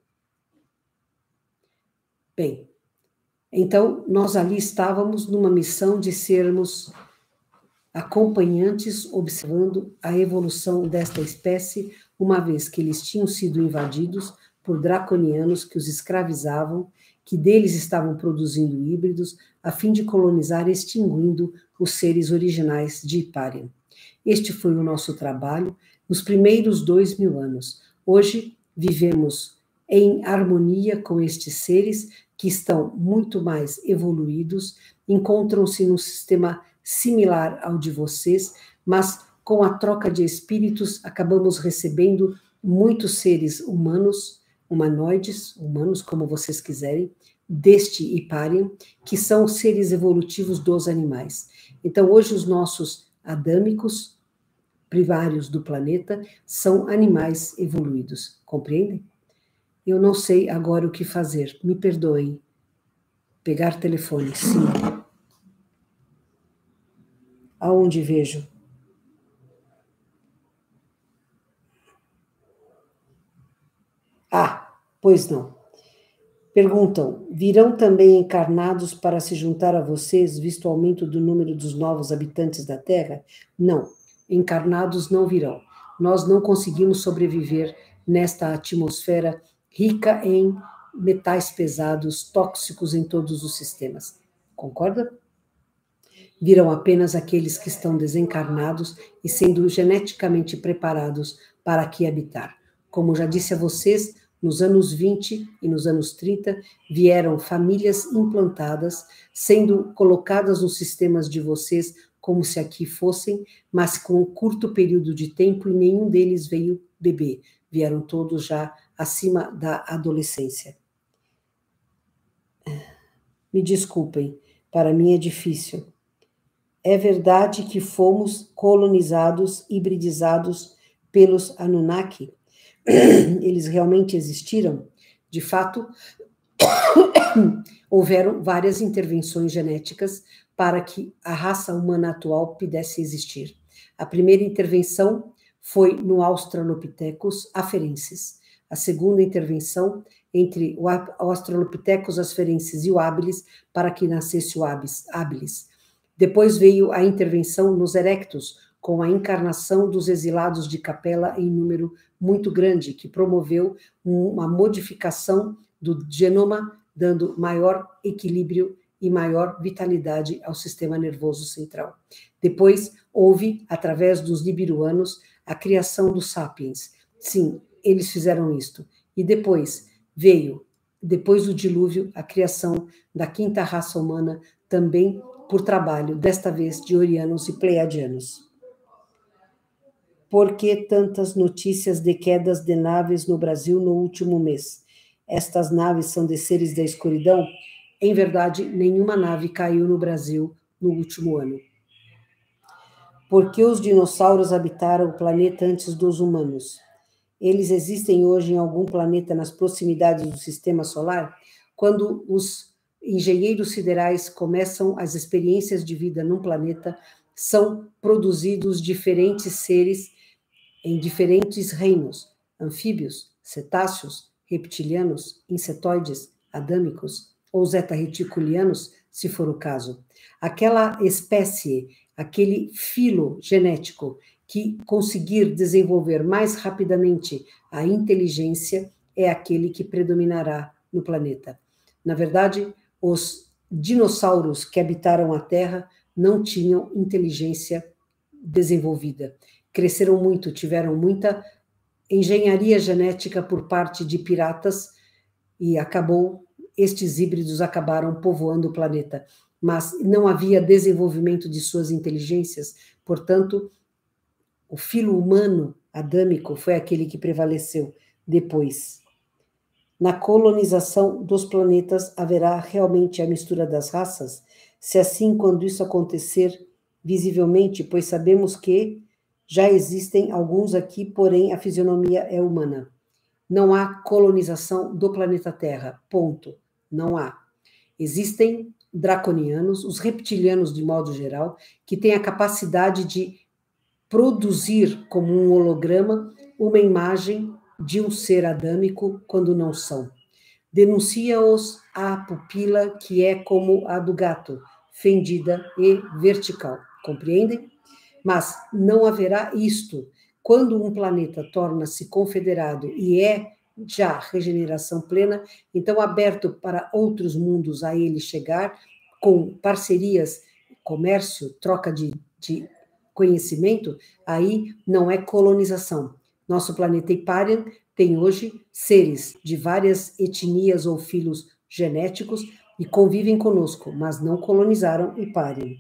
Bem, então nós ali estávamos numa missão de sermos acompanhantes, observando a evolução desta espécie, uma vez que eles tinham sido invadidos por draconianos que os escravizavam, que deles estavam produzindo híbridos, a fim de colonizar, extinguindo os seres originais de Hyperion. Este foi o nosso trabalho nos primeiros dois mil anos. Hoje vivemos em harmonia com estes seres que estão muito mais evoluídos, encontram-se num sistema similar ao de vocês, mas com a troca de espíritos acabamos recebendo muitos seres humanos, humanoides, humanos como vocês quiserem, deste Hyperion, que são seres evolutivos dos animais. Então hoje os nossos adâmicos, primários do planeta, são animais evoluídos, compreendem? Eu não sei agora o que fazer, me perdoem. Pegar telefone, sim. Aonde vejo? Ah, pois não. Perguntam, virão também encarnados para se juntar a vocês, visto o aumento do número dos novos habitantes da Terra? Não, encarnados não virão. Nós não conseguimos sobreviver nesta atmosfera rica em metais pesados, tóxicos em todos os sistemas. Concorda? Virão apenas aqueles que estão desencarnados e sendo geneticamente preparados para aqui habitar. Como já disse a vocês, nos anos vinte e nos anos trinta, vieram famílias implantadas, sendo colocadas nos sistemas de vocês como se aqui fossem, mas com um curto período de tempo e nenhum deles veio bebê. Vieram todos já acima da adolescência. Me desculpem, para mim é difícil. É verdade que fomos colonizados, hibridizados pelos Anunnaki? Eles realmente existiram? De fato, houveram várias intervenções genéticas para que a raça humana atual pudesse existir. A primeira intervenção foi no Australopithecus afarensis. A segunda intervenção entre o Australopithecus afarensis e o habilis para que nascesse o habilis. Depois veio a intervenção nos erectus, com a encarnação dos exilados de Capela em número muito grande, que promoveu uma modificação do genoma, dando maior equilíbrio e maior vitalidade ao sistema nervoso central. Depois houve, através dos nibiruanos, a criação dos sapiens. Sim, eles fizeram isto. E depois veio, depois do dilúvio, a criação da quinta raça humana, também por trabalho, desta vez de orianos e pleiadianos. Por que tantas notícias de quedas de naves no Brasil no último mês? Estas naves são de seres da escuridão? Em verdade, nenhuma nave caiu no Brasil no último ano. Por que os dinossauros habitaram o planeta antes dos humanos? Eles existem hoje em algum planeta nas proximidades do sistema solar? Quando os engenheiros siderais começam as experiências de vida num planeta, são produzidos diferentes seres em diferentes reinos, anfíbios, cetáceos, reptilianos, insetoides, adâmicos ou zeta-reticulianos, se for o caso. Aquela espécie, aquele filo genético que conseguir desenvolver mais rapidamente a inteligência é aquele que predominará no planeta. Na verdade, os dinossauros que habitaram a Terra não tinham inteligência desenvolvida. Cresceram muito, tiveram muita engenharia genética por parte de piratas e acabou, estes híbridos acabaram povoando o planeta. Mas não havia desenvolvimento de suas inteligências, portanto, o filo humano adâmico foi aquele que prevaleceu depois. Na colonização dos planetas haverá realmente a mistura das raças? Se assim, quando isso acontecer visivelmente, pois sabemos que já existem alguns aqui, porém a fisionomia é humana. Não há colonização do planeta Terra, ponto. Não há. Existem draconianos, os reptilianos de modo geral, que têm a capacidade de produzir como um holograma uma imagem de um ser adâmico quando não são. Denuncia-os a pupila que é como a do gato, fendida e vertical. Compreendem? Mas não haverá isto. Quando um planeta torna-se confederado e é já regeneração plena, então aberto para outros mundos a ele chegar, com parcerias, comércio, troca de, de conhecimento, aí não é colonização. Nosso planeta Hyperion tem hoje seres de várias etnias ou filos genéticos e convivem conosco, mas não colonizaram Hyperion.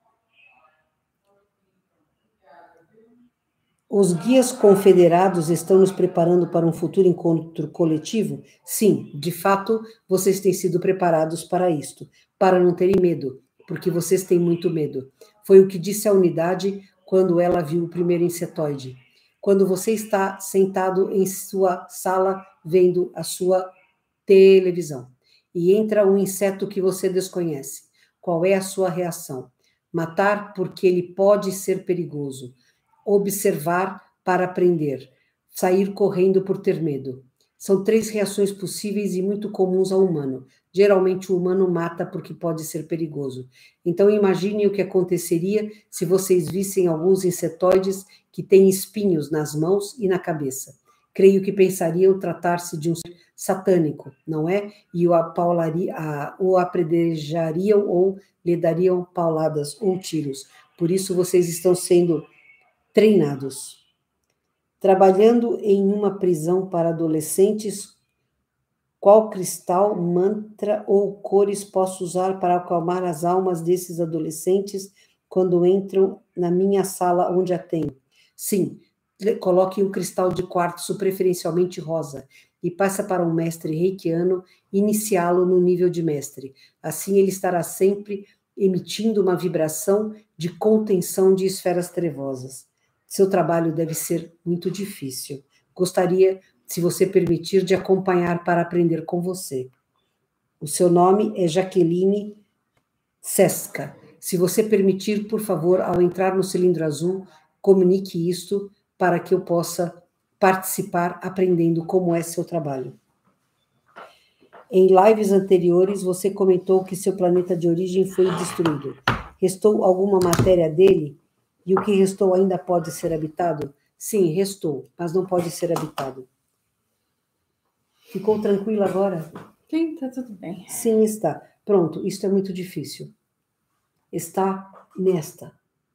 Os guias confederados estão nos preparando para um futuro encontro coletivo? Sim, de fato, vocês têm sido preparados para isto, para não terem medo, porque vocês têm muito medo. Foi o que disse a unidade quando ela viu o primeiro insetoide. Quando você está sentado em sua sala vendo a sua televisão e entra um inseto que você desconhece, qual é a sua reação? Matar porque ele pode ser perigoso. Observar para aprender, sair correndo por ter medo. São três reações possíveis e muito comuns ao humano. Geralmente o humano mata porque pode ser perigoso. Então imagine o que aconteceria se vocês vissem alguns insetoides que têm espinhos nas mãos e na cabeça. Creio que pensariam tratar-se de um ser satânico, não é? E o, apaularia, a, o apredejariam ou lhe dariam pauladas ou tiros. Por isso vocês estão sendo treinados. Trabalhando em uma prisão para adolescentes, qual cristal, mantra ou cores posso usar para acalmar as almas desses adolescentes quando entram na minha sala onde a tenho? Sim, coloque um cristal de quartzo, preferencialmente rosa, e passa para um mestre reikiano iniciá-lo no nível de mestre. Assim ele estará sempre emitindo uma vibração de contenção de esferas trevosas. Seu trabalho deve ser muito difícil. Gostaria, se você permitir, de acompanhar para aprender com você. O seu nome é Jaqueline Sesca. Se você permitir, por favor, ao entrar no cilindro azul, comunique isto para que eu possa participar aprendendo como é seu trabalho. Em lives anteriores, você comentou que seu planeta de origem foi destruído. Restou alguma matéria dele? E o que restou ainda pode ser habitado? Sim, restou, mas não pode ser habitado. Ficou tranquila agora? Sim, tá tudo bem. Sim, está. Pronto, isto é muito difícil. Está nesta.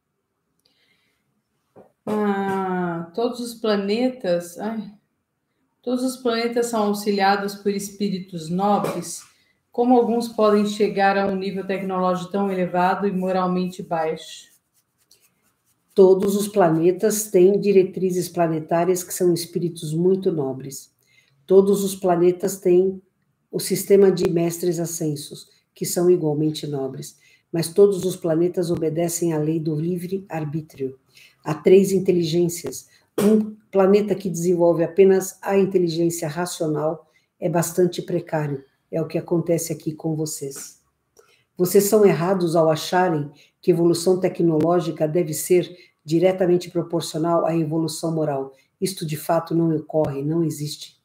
Ah, todos os planetas... Ai, todos os planetas são auxiliados por espíritos nobres. Como alguns podem chegar a um nível tecnológico tão elevado e moralmente baixo? Todos os planetas têm diretrizes planetárias que são espíritos muito nobres. Todos os planetas têm o sistema de mestres ascensos, que são igualmente nobres. Mas todos os planetas obedecem à lei do livre-arbítrio. Há três inteligências. Um planeta que desenvolve apenas a inteligência racional é bastante precário. É o que acontece aqui com vocês. Vocês são errados ao acharem que evolução tecnológica deve ser diretamente proporcional à evolução moral. Isto de fato não ocorre, não existe.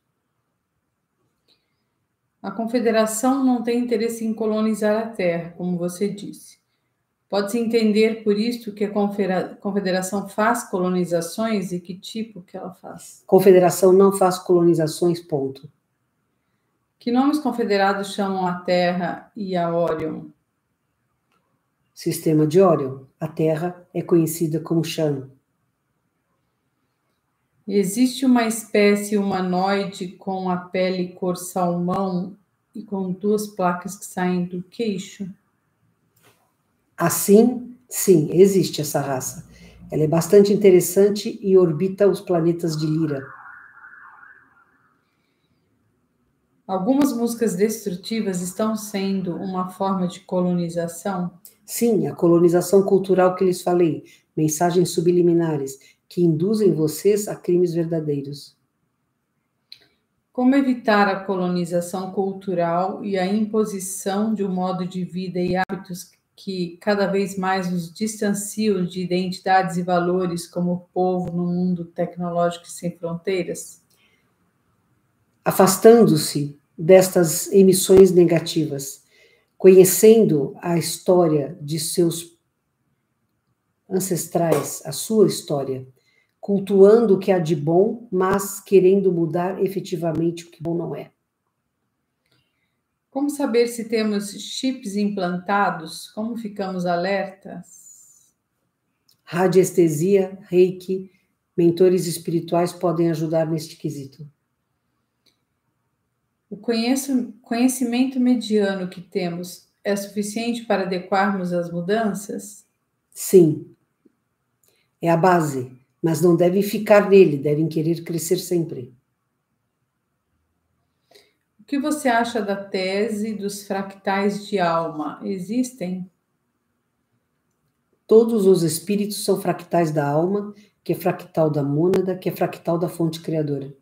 A Confederação não tem interesse em colonizar a Terra, como você disse. Pode-se entender por isto que a Confederação faz colonizações e que tipo que ela faz? Confederação não faz colonizações, ponto. Que nomes confederados chamam a Terra e a Orion? Sistema de Orion. A Terra é conhecida como Shan. Existe uma espécie humanoide com a pele cor salmão e com duas placas que saem do queixo? Assim, sim, existe essa raça. Ela é bastante interessante e orbita os planetas de Lira. Algumas músicas destrutivas estão sendo uma forma de colonização? Sim, a colonização cultural que lhes falei, mensagens subliminares que induzem vocês a crimes verdadeiros. Como evitar a colonização cultural e a imposição de um modo de vida e hábitos que cada vez mais nos distanciam de identidades e valores como povo no mundo tecnológico e sem fronteiras? Afastando-se destas emissões negativas, conhecendo a história de seus ancestrais, a sua história, cultuando o que há de bom, mas querendo mudar efetivamente o que bom não é. Como saber se temos chips implantados? Como ficamos alertas? Radiestesia, reiki, mentores espirituais podem ajudar neste quesito. O conhecimento mediano que temos é suficiente para adequarmos às mudanças? Sim, é a base, mas não devem ficar nele, devem querer crescer sempre. O que você acha da tese dos fractais de alma? Existem? Todos os espíritos são fractais da alma, que é fractal da mônada, que é fractal da fonte criadora.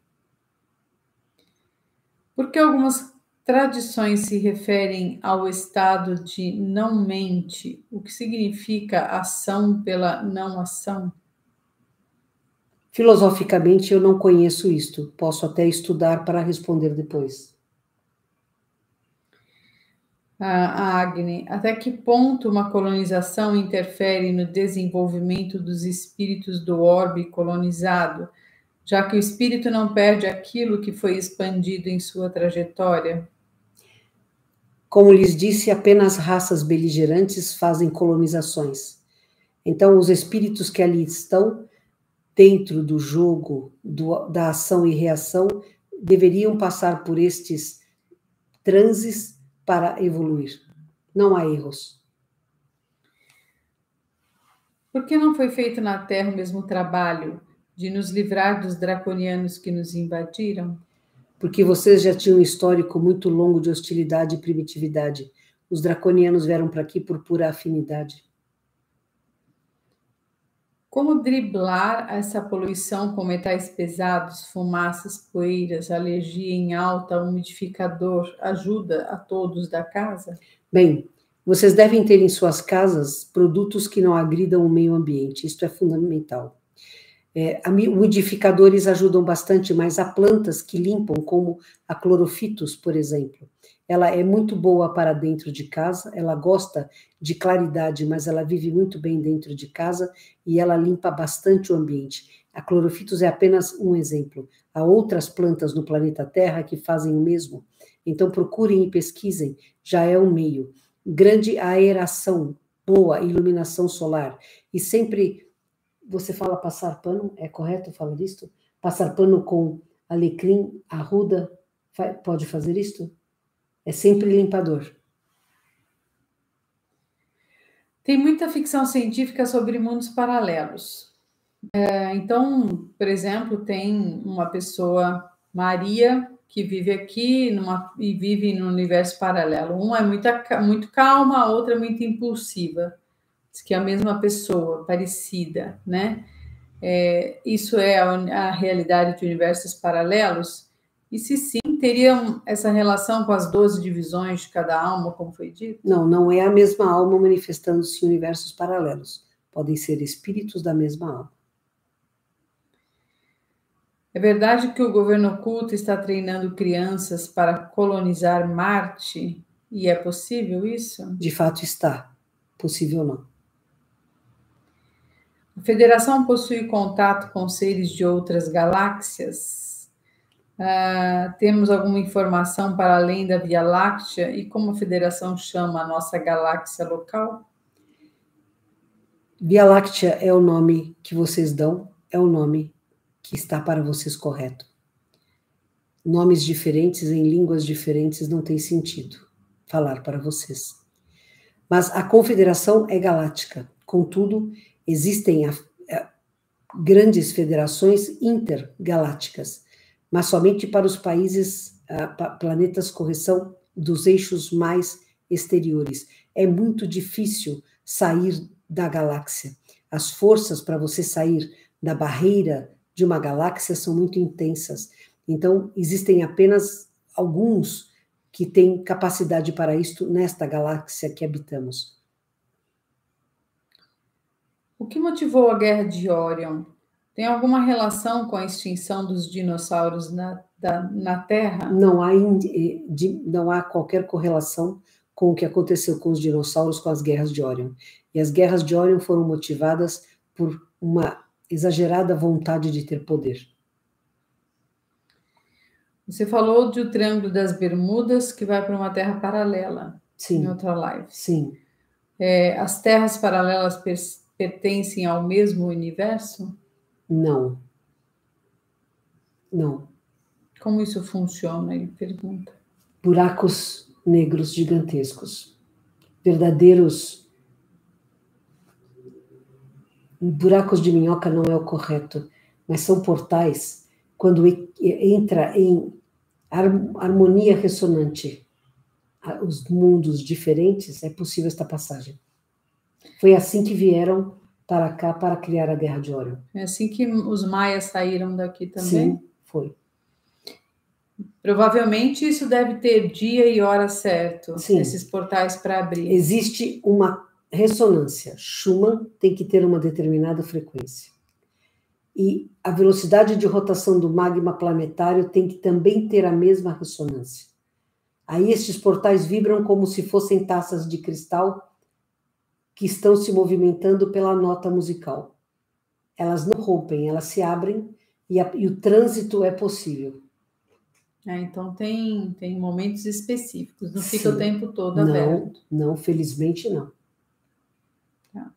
Por que algumas tradições se referem ao estado de não-mente, o que significa ação pela não-ação? Filosoficamente, eu não conheço isto. Posso até estudar para responder depois. A Agni, até que ponto uma colonização interfere no desenvolvimento dos espíritos do orbe colonizado, já que o espírito não perde aquilo que foi expandido em sua trajetória? Como lhes disse, apenas raças beligerantes fazem colonizações. Então, os espíritos que ali estão, dentro do jogo do, da ação e reação, deveriam passar por estes transes para evoluir. Não há erros. Por que não foi feito na Terra o mesmo trabalho de nos livrar dos draconianos que nos invadiram? Porque vocês já tinham um histórico muito longo de hostilidade e primitividade. Os draconianos vieram para aqui por pura afinidade. Como driblar essa poluição com metais pesados, fumaças, poeiras, alergia em alta, umidificador, ajuda a todos da casa? Bem, vocês devem ter em suas casas produtos que não agridam o meio ambiente. Isto é fundamental. É, umidificadores ajudam bastante, mas há plantas que limpam, como a clorofitos, por exemplo. Ela é muito boa para dentro de casa, ela gosta de claridade, mas ela vive muito bem dentro de casa e ela limpa bastante o ambiente. A clorofitos é apenas um exemplo. Há outras plantas no planeta Terra que fazem o mesmo. Então procurem e pesquisem, já é um meio. Grande aeração, boa iluminação solar e sempre... Você fala passar pano, é correto falar isto? Passar pano com alecrim, arruda, pode fazer isto? É sempre limpador. Tem muita ficção científica sobre mundos paralelos. É, então, por exemplo, tem uma pessoa, Maria, que vive aqui numa, e vive no universo paralelo. Uma é muito, muito calma, a outra é muito impulsiva. Diz que é a mesma pessoa, parecida, né? É, isso é a, a realidade de universos paralelos? E se sim, teriam essa relação com as doze divisões de cada alma, como foi dito? Não, não é a mesma alma manifestando-se em universos paralelos. Podem ser espíritos da mesma alma. É verdade que o governo oculto está treinando crianças para colonizar Marte? E é possível isso? De fato está. Possível não. A Federação possui contato com seres de outras galáxias? Uh, temos alguma informação para além da Via Láctea? E como a Federação chama a nossa galáxia local? Via Láctea é o nome que vocês dão, é o nome que está para vocês correto. Nomes diferentes em línguas diferentes não tem sentido falar para vocês. Mas a Confederação é galáctica. Contudo, existem a, a, grandes federações intergalácticas, mas somente para os países, a, planetas correção dos eixos mais exteriores. É muito difícil sair da galáxia. As forças para você sair da barreira de uma galáxia são muito intensas. Então, existem apenas alguns que têm capacidade para isto nesta galáxia que habitamos. O que motivou a Guerra de Orion? Tem alguma relação com a extinção dos dinossauros na, da, na Terra? Não há, não há qualquer correlação com o que aconteceu com os dinossauros com as guerras de Orion. E as guerras de Orion foram motivadas por uma exagerada vontade de ter poder. Você falou do Triângulo das Bermudas, que vai para uma terra paralela. Sim. Em outra live. Sim. É, as terras paralelas per pertencem ao mesmo universo? Não. Não. Como isso funciona? Ele pergunta. Buracos negros gigantescos. Verdadeiros... Buracos de minhoca não é o correto, mas são portais quando entra em harmonia ressonante os mundos diferentes, é possível esta passagem. Foi assim que vieram para cá para criar a Guerra de Orion. É assim que os maias saíram daqui também? Sim, foi. Provavelmente isso deve ter dia e hora certo, Sim. Esses portais para abrir. Existe uma ressonância. Schumann tem que ter uma determinada frequência. E a velocidade de rotação do magma planetário tem que também ter a mesma ressonância. Aí estes portais vibram como se fossem taças de cristal que estão se movimentando pela nota musical. Elas não rompem, elas se abrem e, a, e o trânsito é possível. É, então tem, tem momentos específicos, não Sim. fica o tempo todo não, aberto. Não, felizmente não. Tá.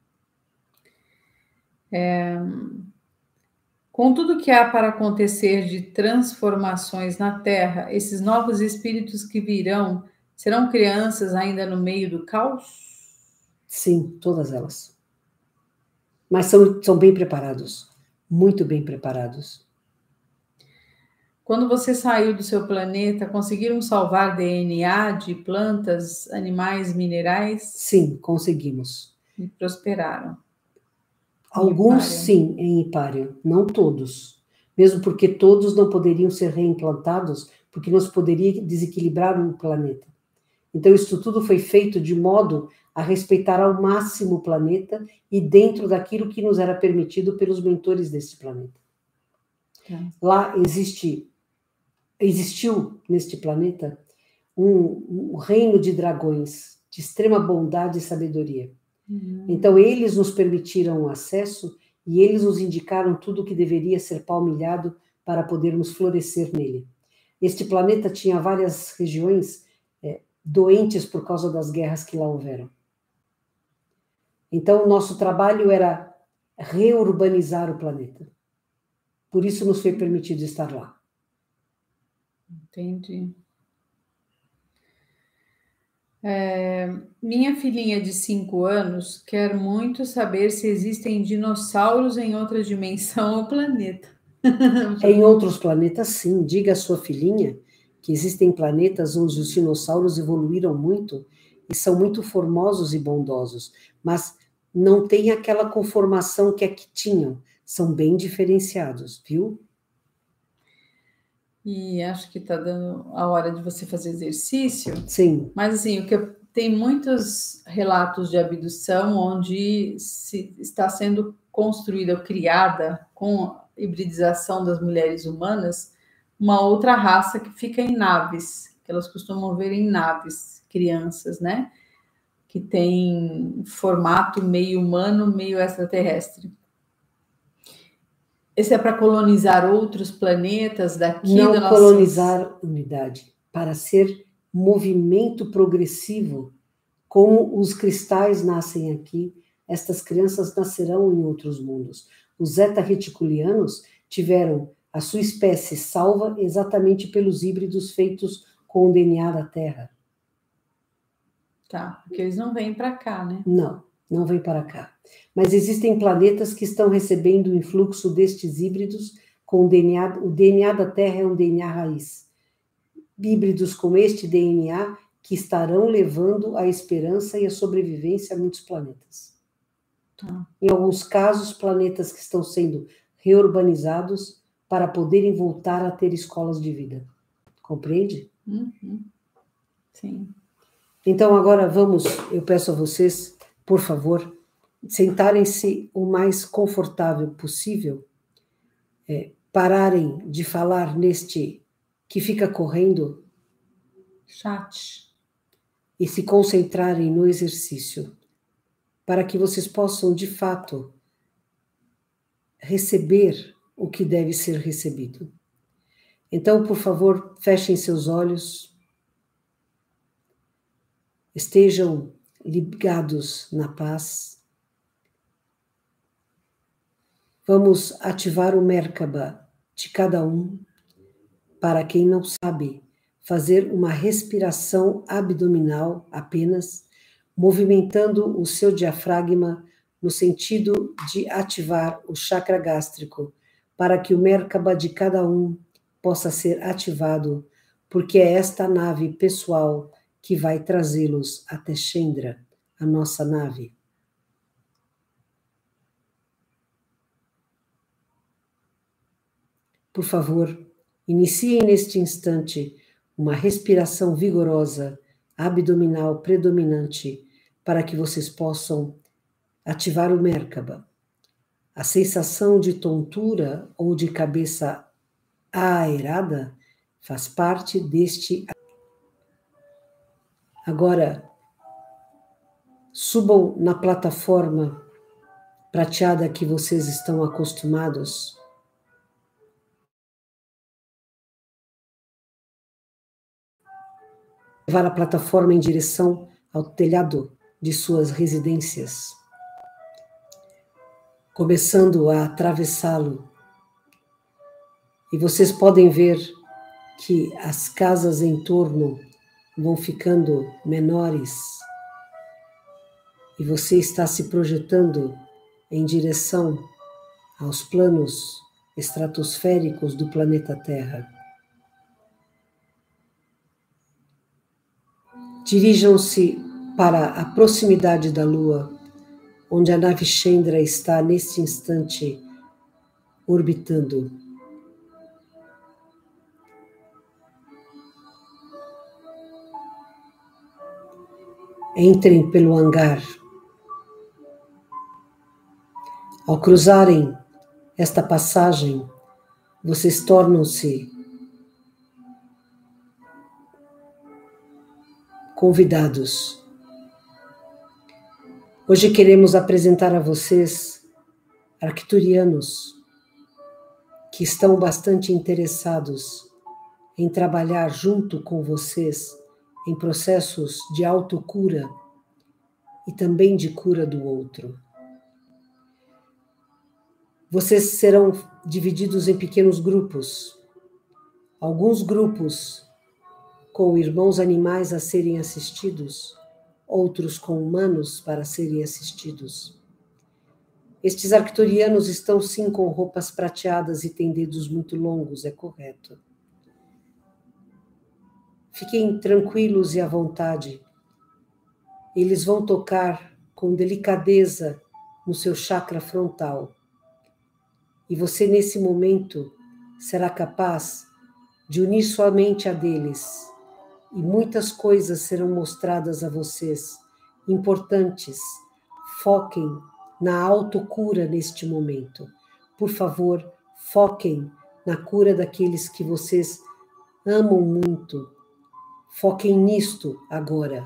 É, com tudo que há para acontecer de transformações na Terra, esses novos espíritos que virão serão crianças ainda no meio do caos? Sim, todas elas. Mas são, são bem preparados, muito bem preparados. Quando você saiu do seu planeta, conseguiram salvar D N A de plantas, animais, minerais? Sim, conseguimos. E prosperaram. Alguns sim, em Hipária, não todos. Mesmo porque todos não poderiam ser reimplantados, porque nós poderia desequilibrar o planeta. Então, isso tudo foi feito de modo a respeitar ao máximo o planeta e dentro daquilo que nos era permitido pelos mentores desse planeta. Tá. Lá existe, existiu neste planeta um, um reino de dragões de extrema bondade e sabedoria. Uhum. Então, eles nos permitiram o acesso e eles nos indicaram tudo o que deveria ser palmilhado para podermos florescer nele. Este planeta tinha várias regiões é, doentes por causa das guerras que lá houveram. Então, o nosso trabalho era reurbanizar o planeta. Por isso nos foi permitido estar lá. Entendi. É, minha filhinha de cinco anos quer muito saber se existem dinossauros em outra dimensão ou planeta. Em outros planetas, sim. Diga à sua filhinha que existem planetas onde os dinossauros evoluíram muito e são muito formosos e bondosos, mas não tem aquela conformação que aqui tinham. São bem diferenciados, viu? E acho que está dando a hora de você fazer exercício. Sim. Mas, assim, o que eu, tem muitos relatos de abdução onde se está sendo construída ou criada, com a hibridização das mulheres humanas, uma outra raça que fica em naves, que elas costumam ver em naves, crianças, né? Que tem formato meio humano, meio extraterrestre. Esse é para colonizar outros planetas daqui Não da nossa... colonizar unidade, para ser movimento progressivo, como os cristais nascem aqui, estas crianças nascerão em outros mundos. Os zeta-reticulianos tiveram a sua espécie salva exatamente pelos híbridos feitos com o D N A da Terra. Tá, porque eles não vêm para cá, né? Não, não vêm para cá. Mas existem planetas que estão recebendo o influxo destes híbridos com o D N A. O D N A da Terra é um D N A raiz. Híbridos com este D N A que estarão levando a esperança e a sobrevivência a muitos planetas. Tá. Em alguns casos, planetas que estão sendo reurbanizados para poderem voltar a ter escolas de vida. Compreende? Uhum. Sim. Então, agora vamos, eu peço a vocês, por favor, sentarem-se o mais confortável possível, é, pararem de falar neste que fica correndo chat e se concentrarem no exercício, para que vocês possam, de fato, receber o que deve ser recebido. Então, por favor, fechem seus olhos, estejam ligados na paz. Vamos ativar o Merkaba de cada um. Para quem não sabe, fazer uma respiração abdominal apenas, movimentando o seu diafragma no sentido de ativar o chakra gástrico, para que o Merkaba de cada um possa ser ativado, porque é esta nave pessoal que vai trazê-los até Chandra, a nossa nave. Por favor, iniciem neste instante uma respiração vigorosa, abdominal predominante, para que vocês possam ativar o Merkaba. A sensação de tontura ou de cabeça aerada faz parte deste. Agora, subam na plataforma prateada que vocês estão acostumados. Levar a plataforma em direção ao telhado de suas residências, começando a atravessá-lo. E vocês podem ver que as casas em torno vão ficando menores e você está se projetando em direção aos planos estratosféricos do planeta Terra. Dirijam-se para a proximidade da Lua, onde a nave Chandra está neste instante orbitando. Entrem pelo hangar. Ao cruzarem esta passagem, vocês tornam-se convidados. Hoje queremos apresentar a vocês arcturianos que estão bastante interessados em trabalhar junto com vocês em processos de autocura e também de cura do outro. Vocês serão divididos em pequenos grupos. Alguns grupos com irmãos animais a serem assistidos, outros com humanos para serem assistidos. Estes arcturianos estão sim com roupas prateadas e têm dedos muito longos, é correto. Fiquem tranquilos e à vontade. Eles vão tocar com delicadeza no seu chakra frontal. E você, nesse momento, será capaz de unir sua mente à deles. E muitas coisas serão mostradas a vocês, importantes. Foquem na autocura neste momento. Por favor, foquem na cura daqueles que vocês amam muito. Foquem nisto agora.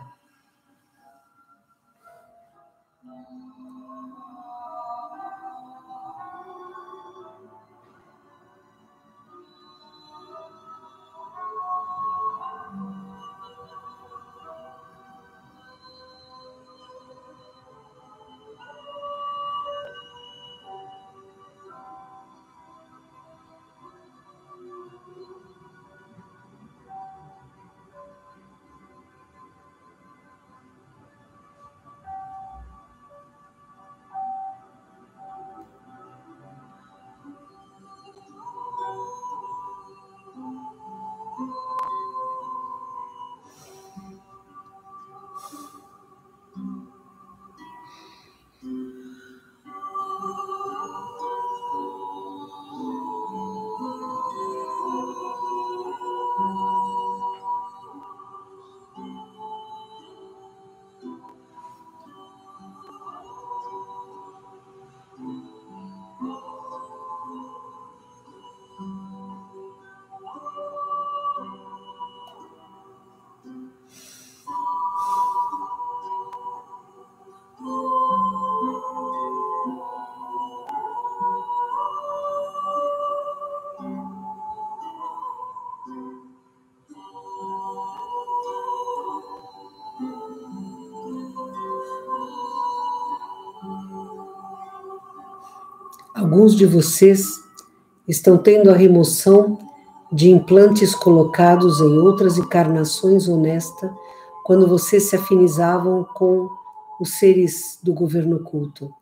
Alguns de vocês estão tendo a remoção de implantes colocados em outras encarnações honestas quando vocês se afinizavam com os seres do governo oculto.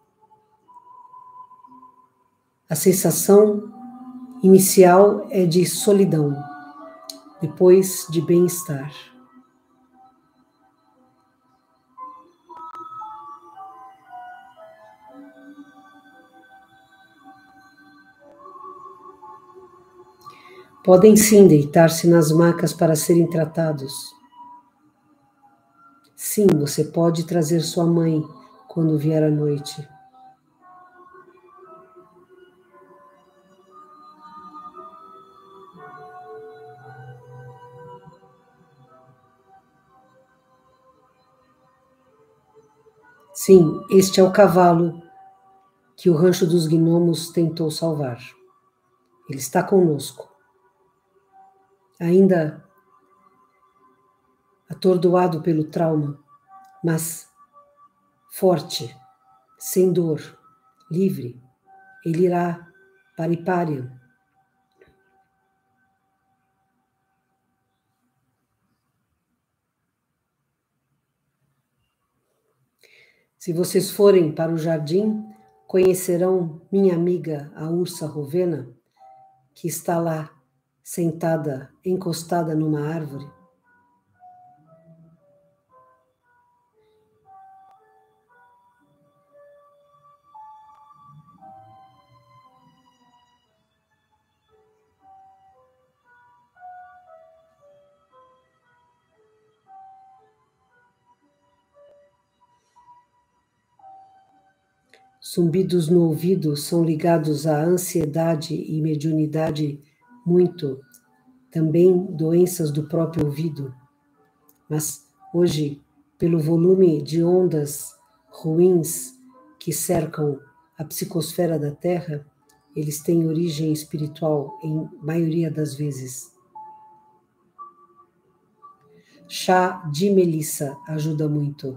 A sensação inicial é de solidão, depois de bem-estar. Podem sim deitar-se nas macas para serem tratados. Sim, você pode trazer sua mãe quando vier à noite. Sim, este é o cavalo que o Rancho dos Gnomos tentou salvar. Ele está conosco. Ainda atordoado pelo trauma, mas forte, sem dor, livre, ele irá para Iparian. Se vocês forem para o jardim, conhecerão minha amiga, a ursa Rovena, que está lá, sentada, encostada numa árvore. Zumbidos no ouvido são ligados à ansiedade e mediunidade muito, também doenças do próprio ouvido. Mas hoje, pelo volume de ondas ruins que cercam a psicosfera da Terra, eles têm origem espiritual em maioria das vezes. Chá de melissa ajuda muito.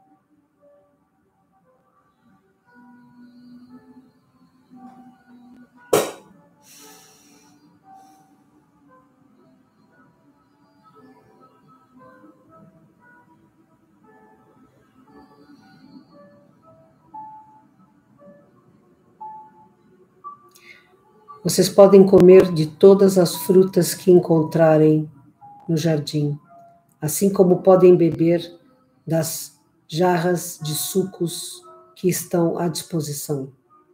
Vocês podem comer de todas as frutas que encontrarem no jardim, assim como podem beber das jarras de sucos que estão à disposição.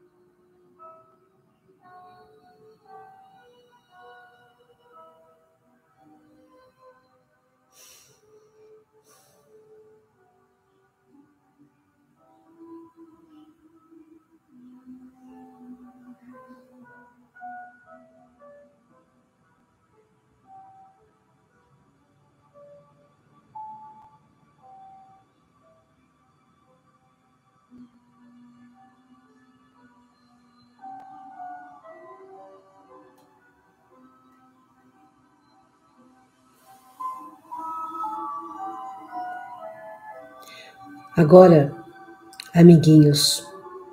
Agora, amiguinhos,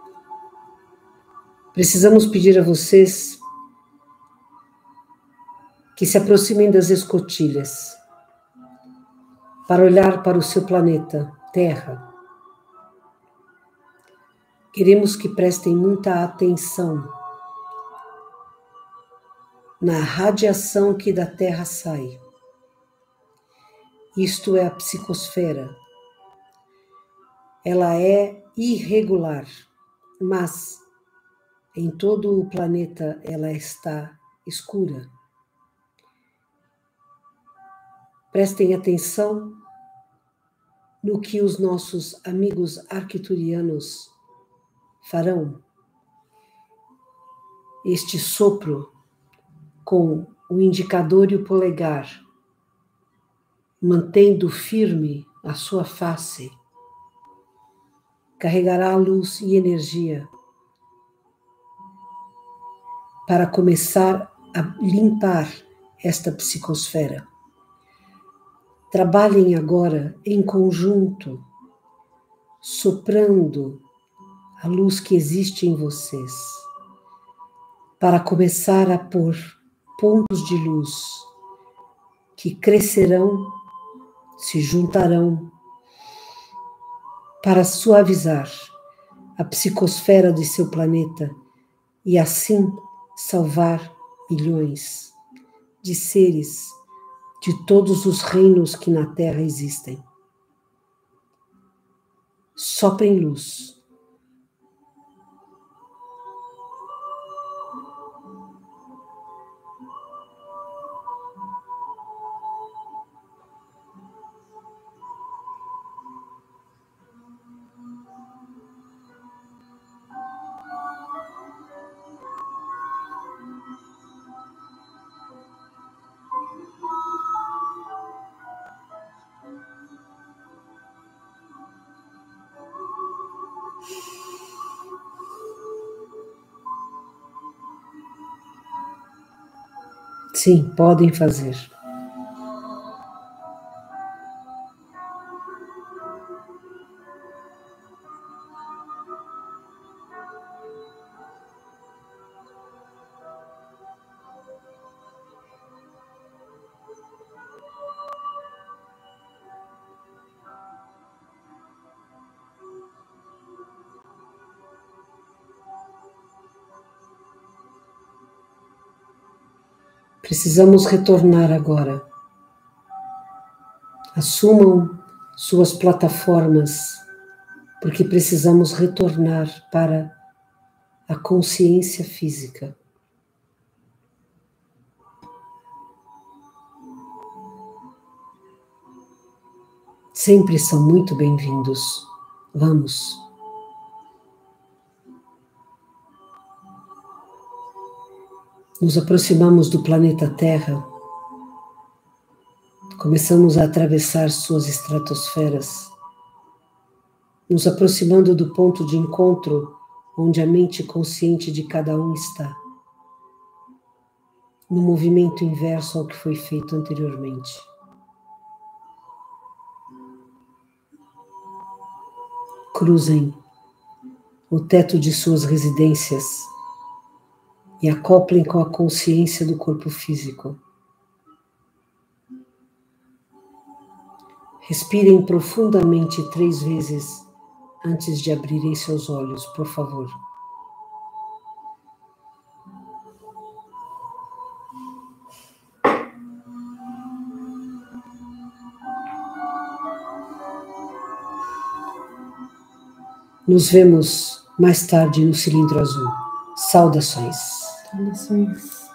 precisamos pedir a vocês que se aproximem das escotilhas para olhar para o seu planeta, Terra. Queremos que prestem muita atenção na radiação que da Terra sai. Isto é a psicosfera. Ela é irregular, mas em todo o planeta ela está escura. Prestem atenção no que os nossos amigos arcturianos farão. Este sopro com o indicador e o polegar, mantendo firme a sua face, carregará luz e energia para começar a limpar esta psicosfera. Trabalhem agora em conjunto, soprando a luz que existe em vocês, para começar a pôr pontos de luz que crescerão, se juntarão, para suavizar a psicosfera de seu planeta e assim salvar milhões de seres de todos os reinos que na Terra existem. Soprem luz. Sim, podem fazer. Precisamos retornar agora. Assumam suas plataformas, porque precisamos retornar para a consciência física. Sempre são muito bem-vindos. Vamos. Nos aproximamos do planeta Terra. Começamos a atravessar suas estratosferas, nos aproximando do ponto de encontro onde a mente consciente de cada um está, no movimento inverso ao que foi feito anteriormente. Cruzem o teto de suas residências e acoplem com a consciência do corpo físico. Respirem profundamente três vezes antes de abrirem seus olhos, por favor. Nos vemos mais tarde no cilindro azul. Saudações. Saudações.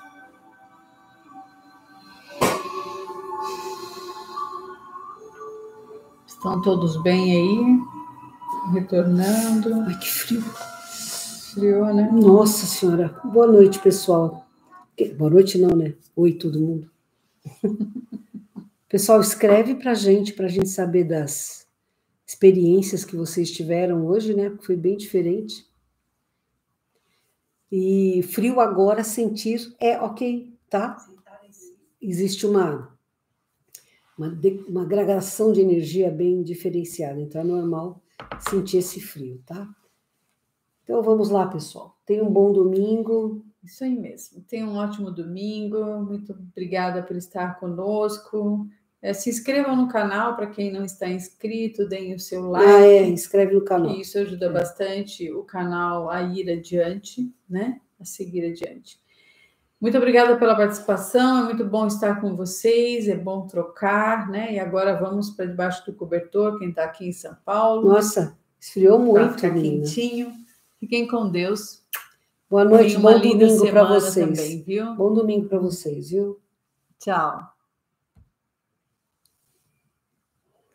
Estão todos bem aí? Retornando. Ai, que frio. Frio, né? Nossa Senhora. Boa noite, pessoal. Boa noite não, né? Oi, todo mundo. Pessoal, escreve pra gente, pra gente saber das experiências que vocês tiveram hoje, né? Foi bem diferente. E frio agora, sentir é ok, tá? Existe uma, uma, uma agregação de energia bem diferenciada, então é normal sentir esse frio, tá? Então vamos lá, pessoal. Tenham um bom domingo. Isso aí mesmo. Tenham um ótimo domingo. Muito obrigada por estar conosco. É, se inscrevam no canal, para quem não está inscrito, deem o seu like. Ah, é, inscreve no canal. Isso ajuda é. bastante o canal a ir adiante, né? A seguir adiante. Muito obrigada pela participação, é muito bom estar com vocês, é bom trocar, né? E agora vamos para debaixo do cobertor, quem está aqui em São Paulo. Nossa, esfriou muito, ficar quentinho. Fiquem com Deus. Boa noite, bom domingo para vocês. Também, viu? Bom domingo para vocês, viu? Tchau.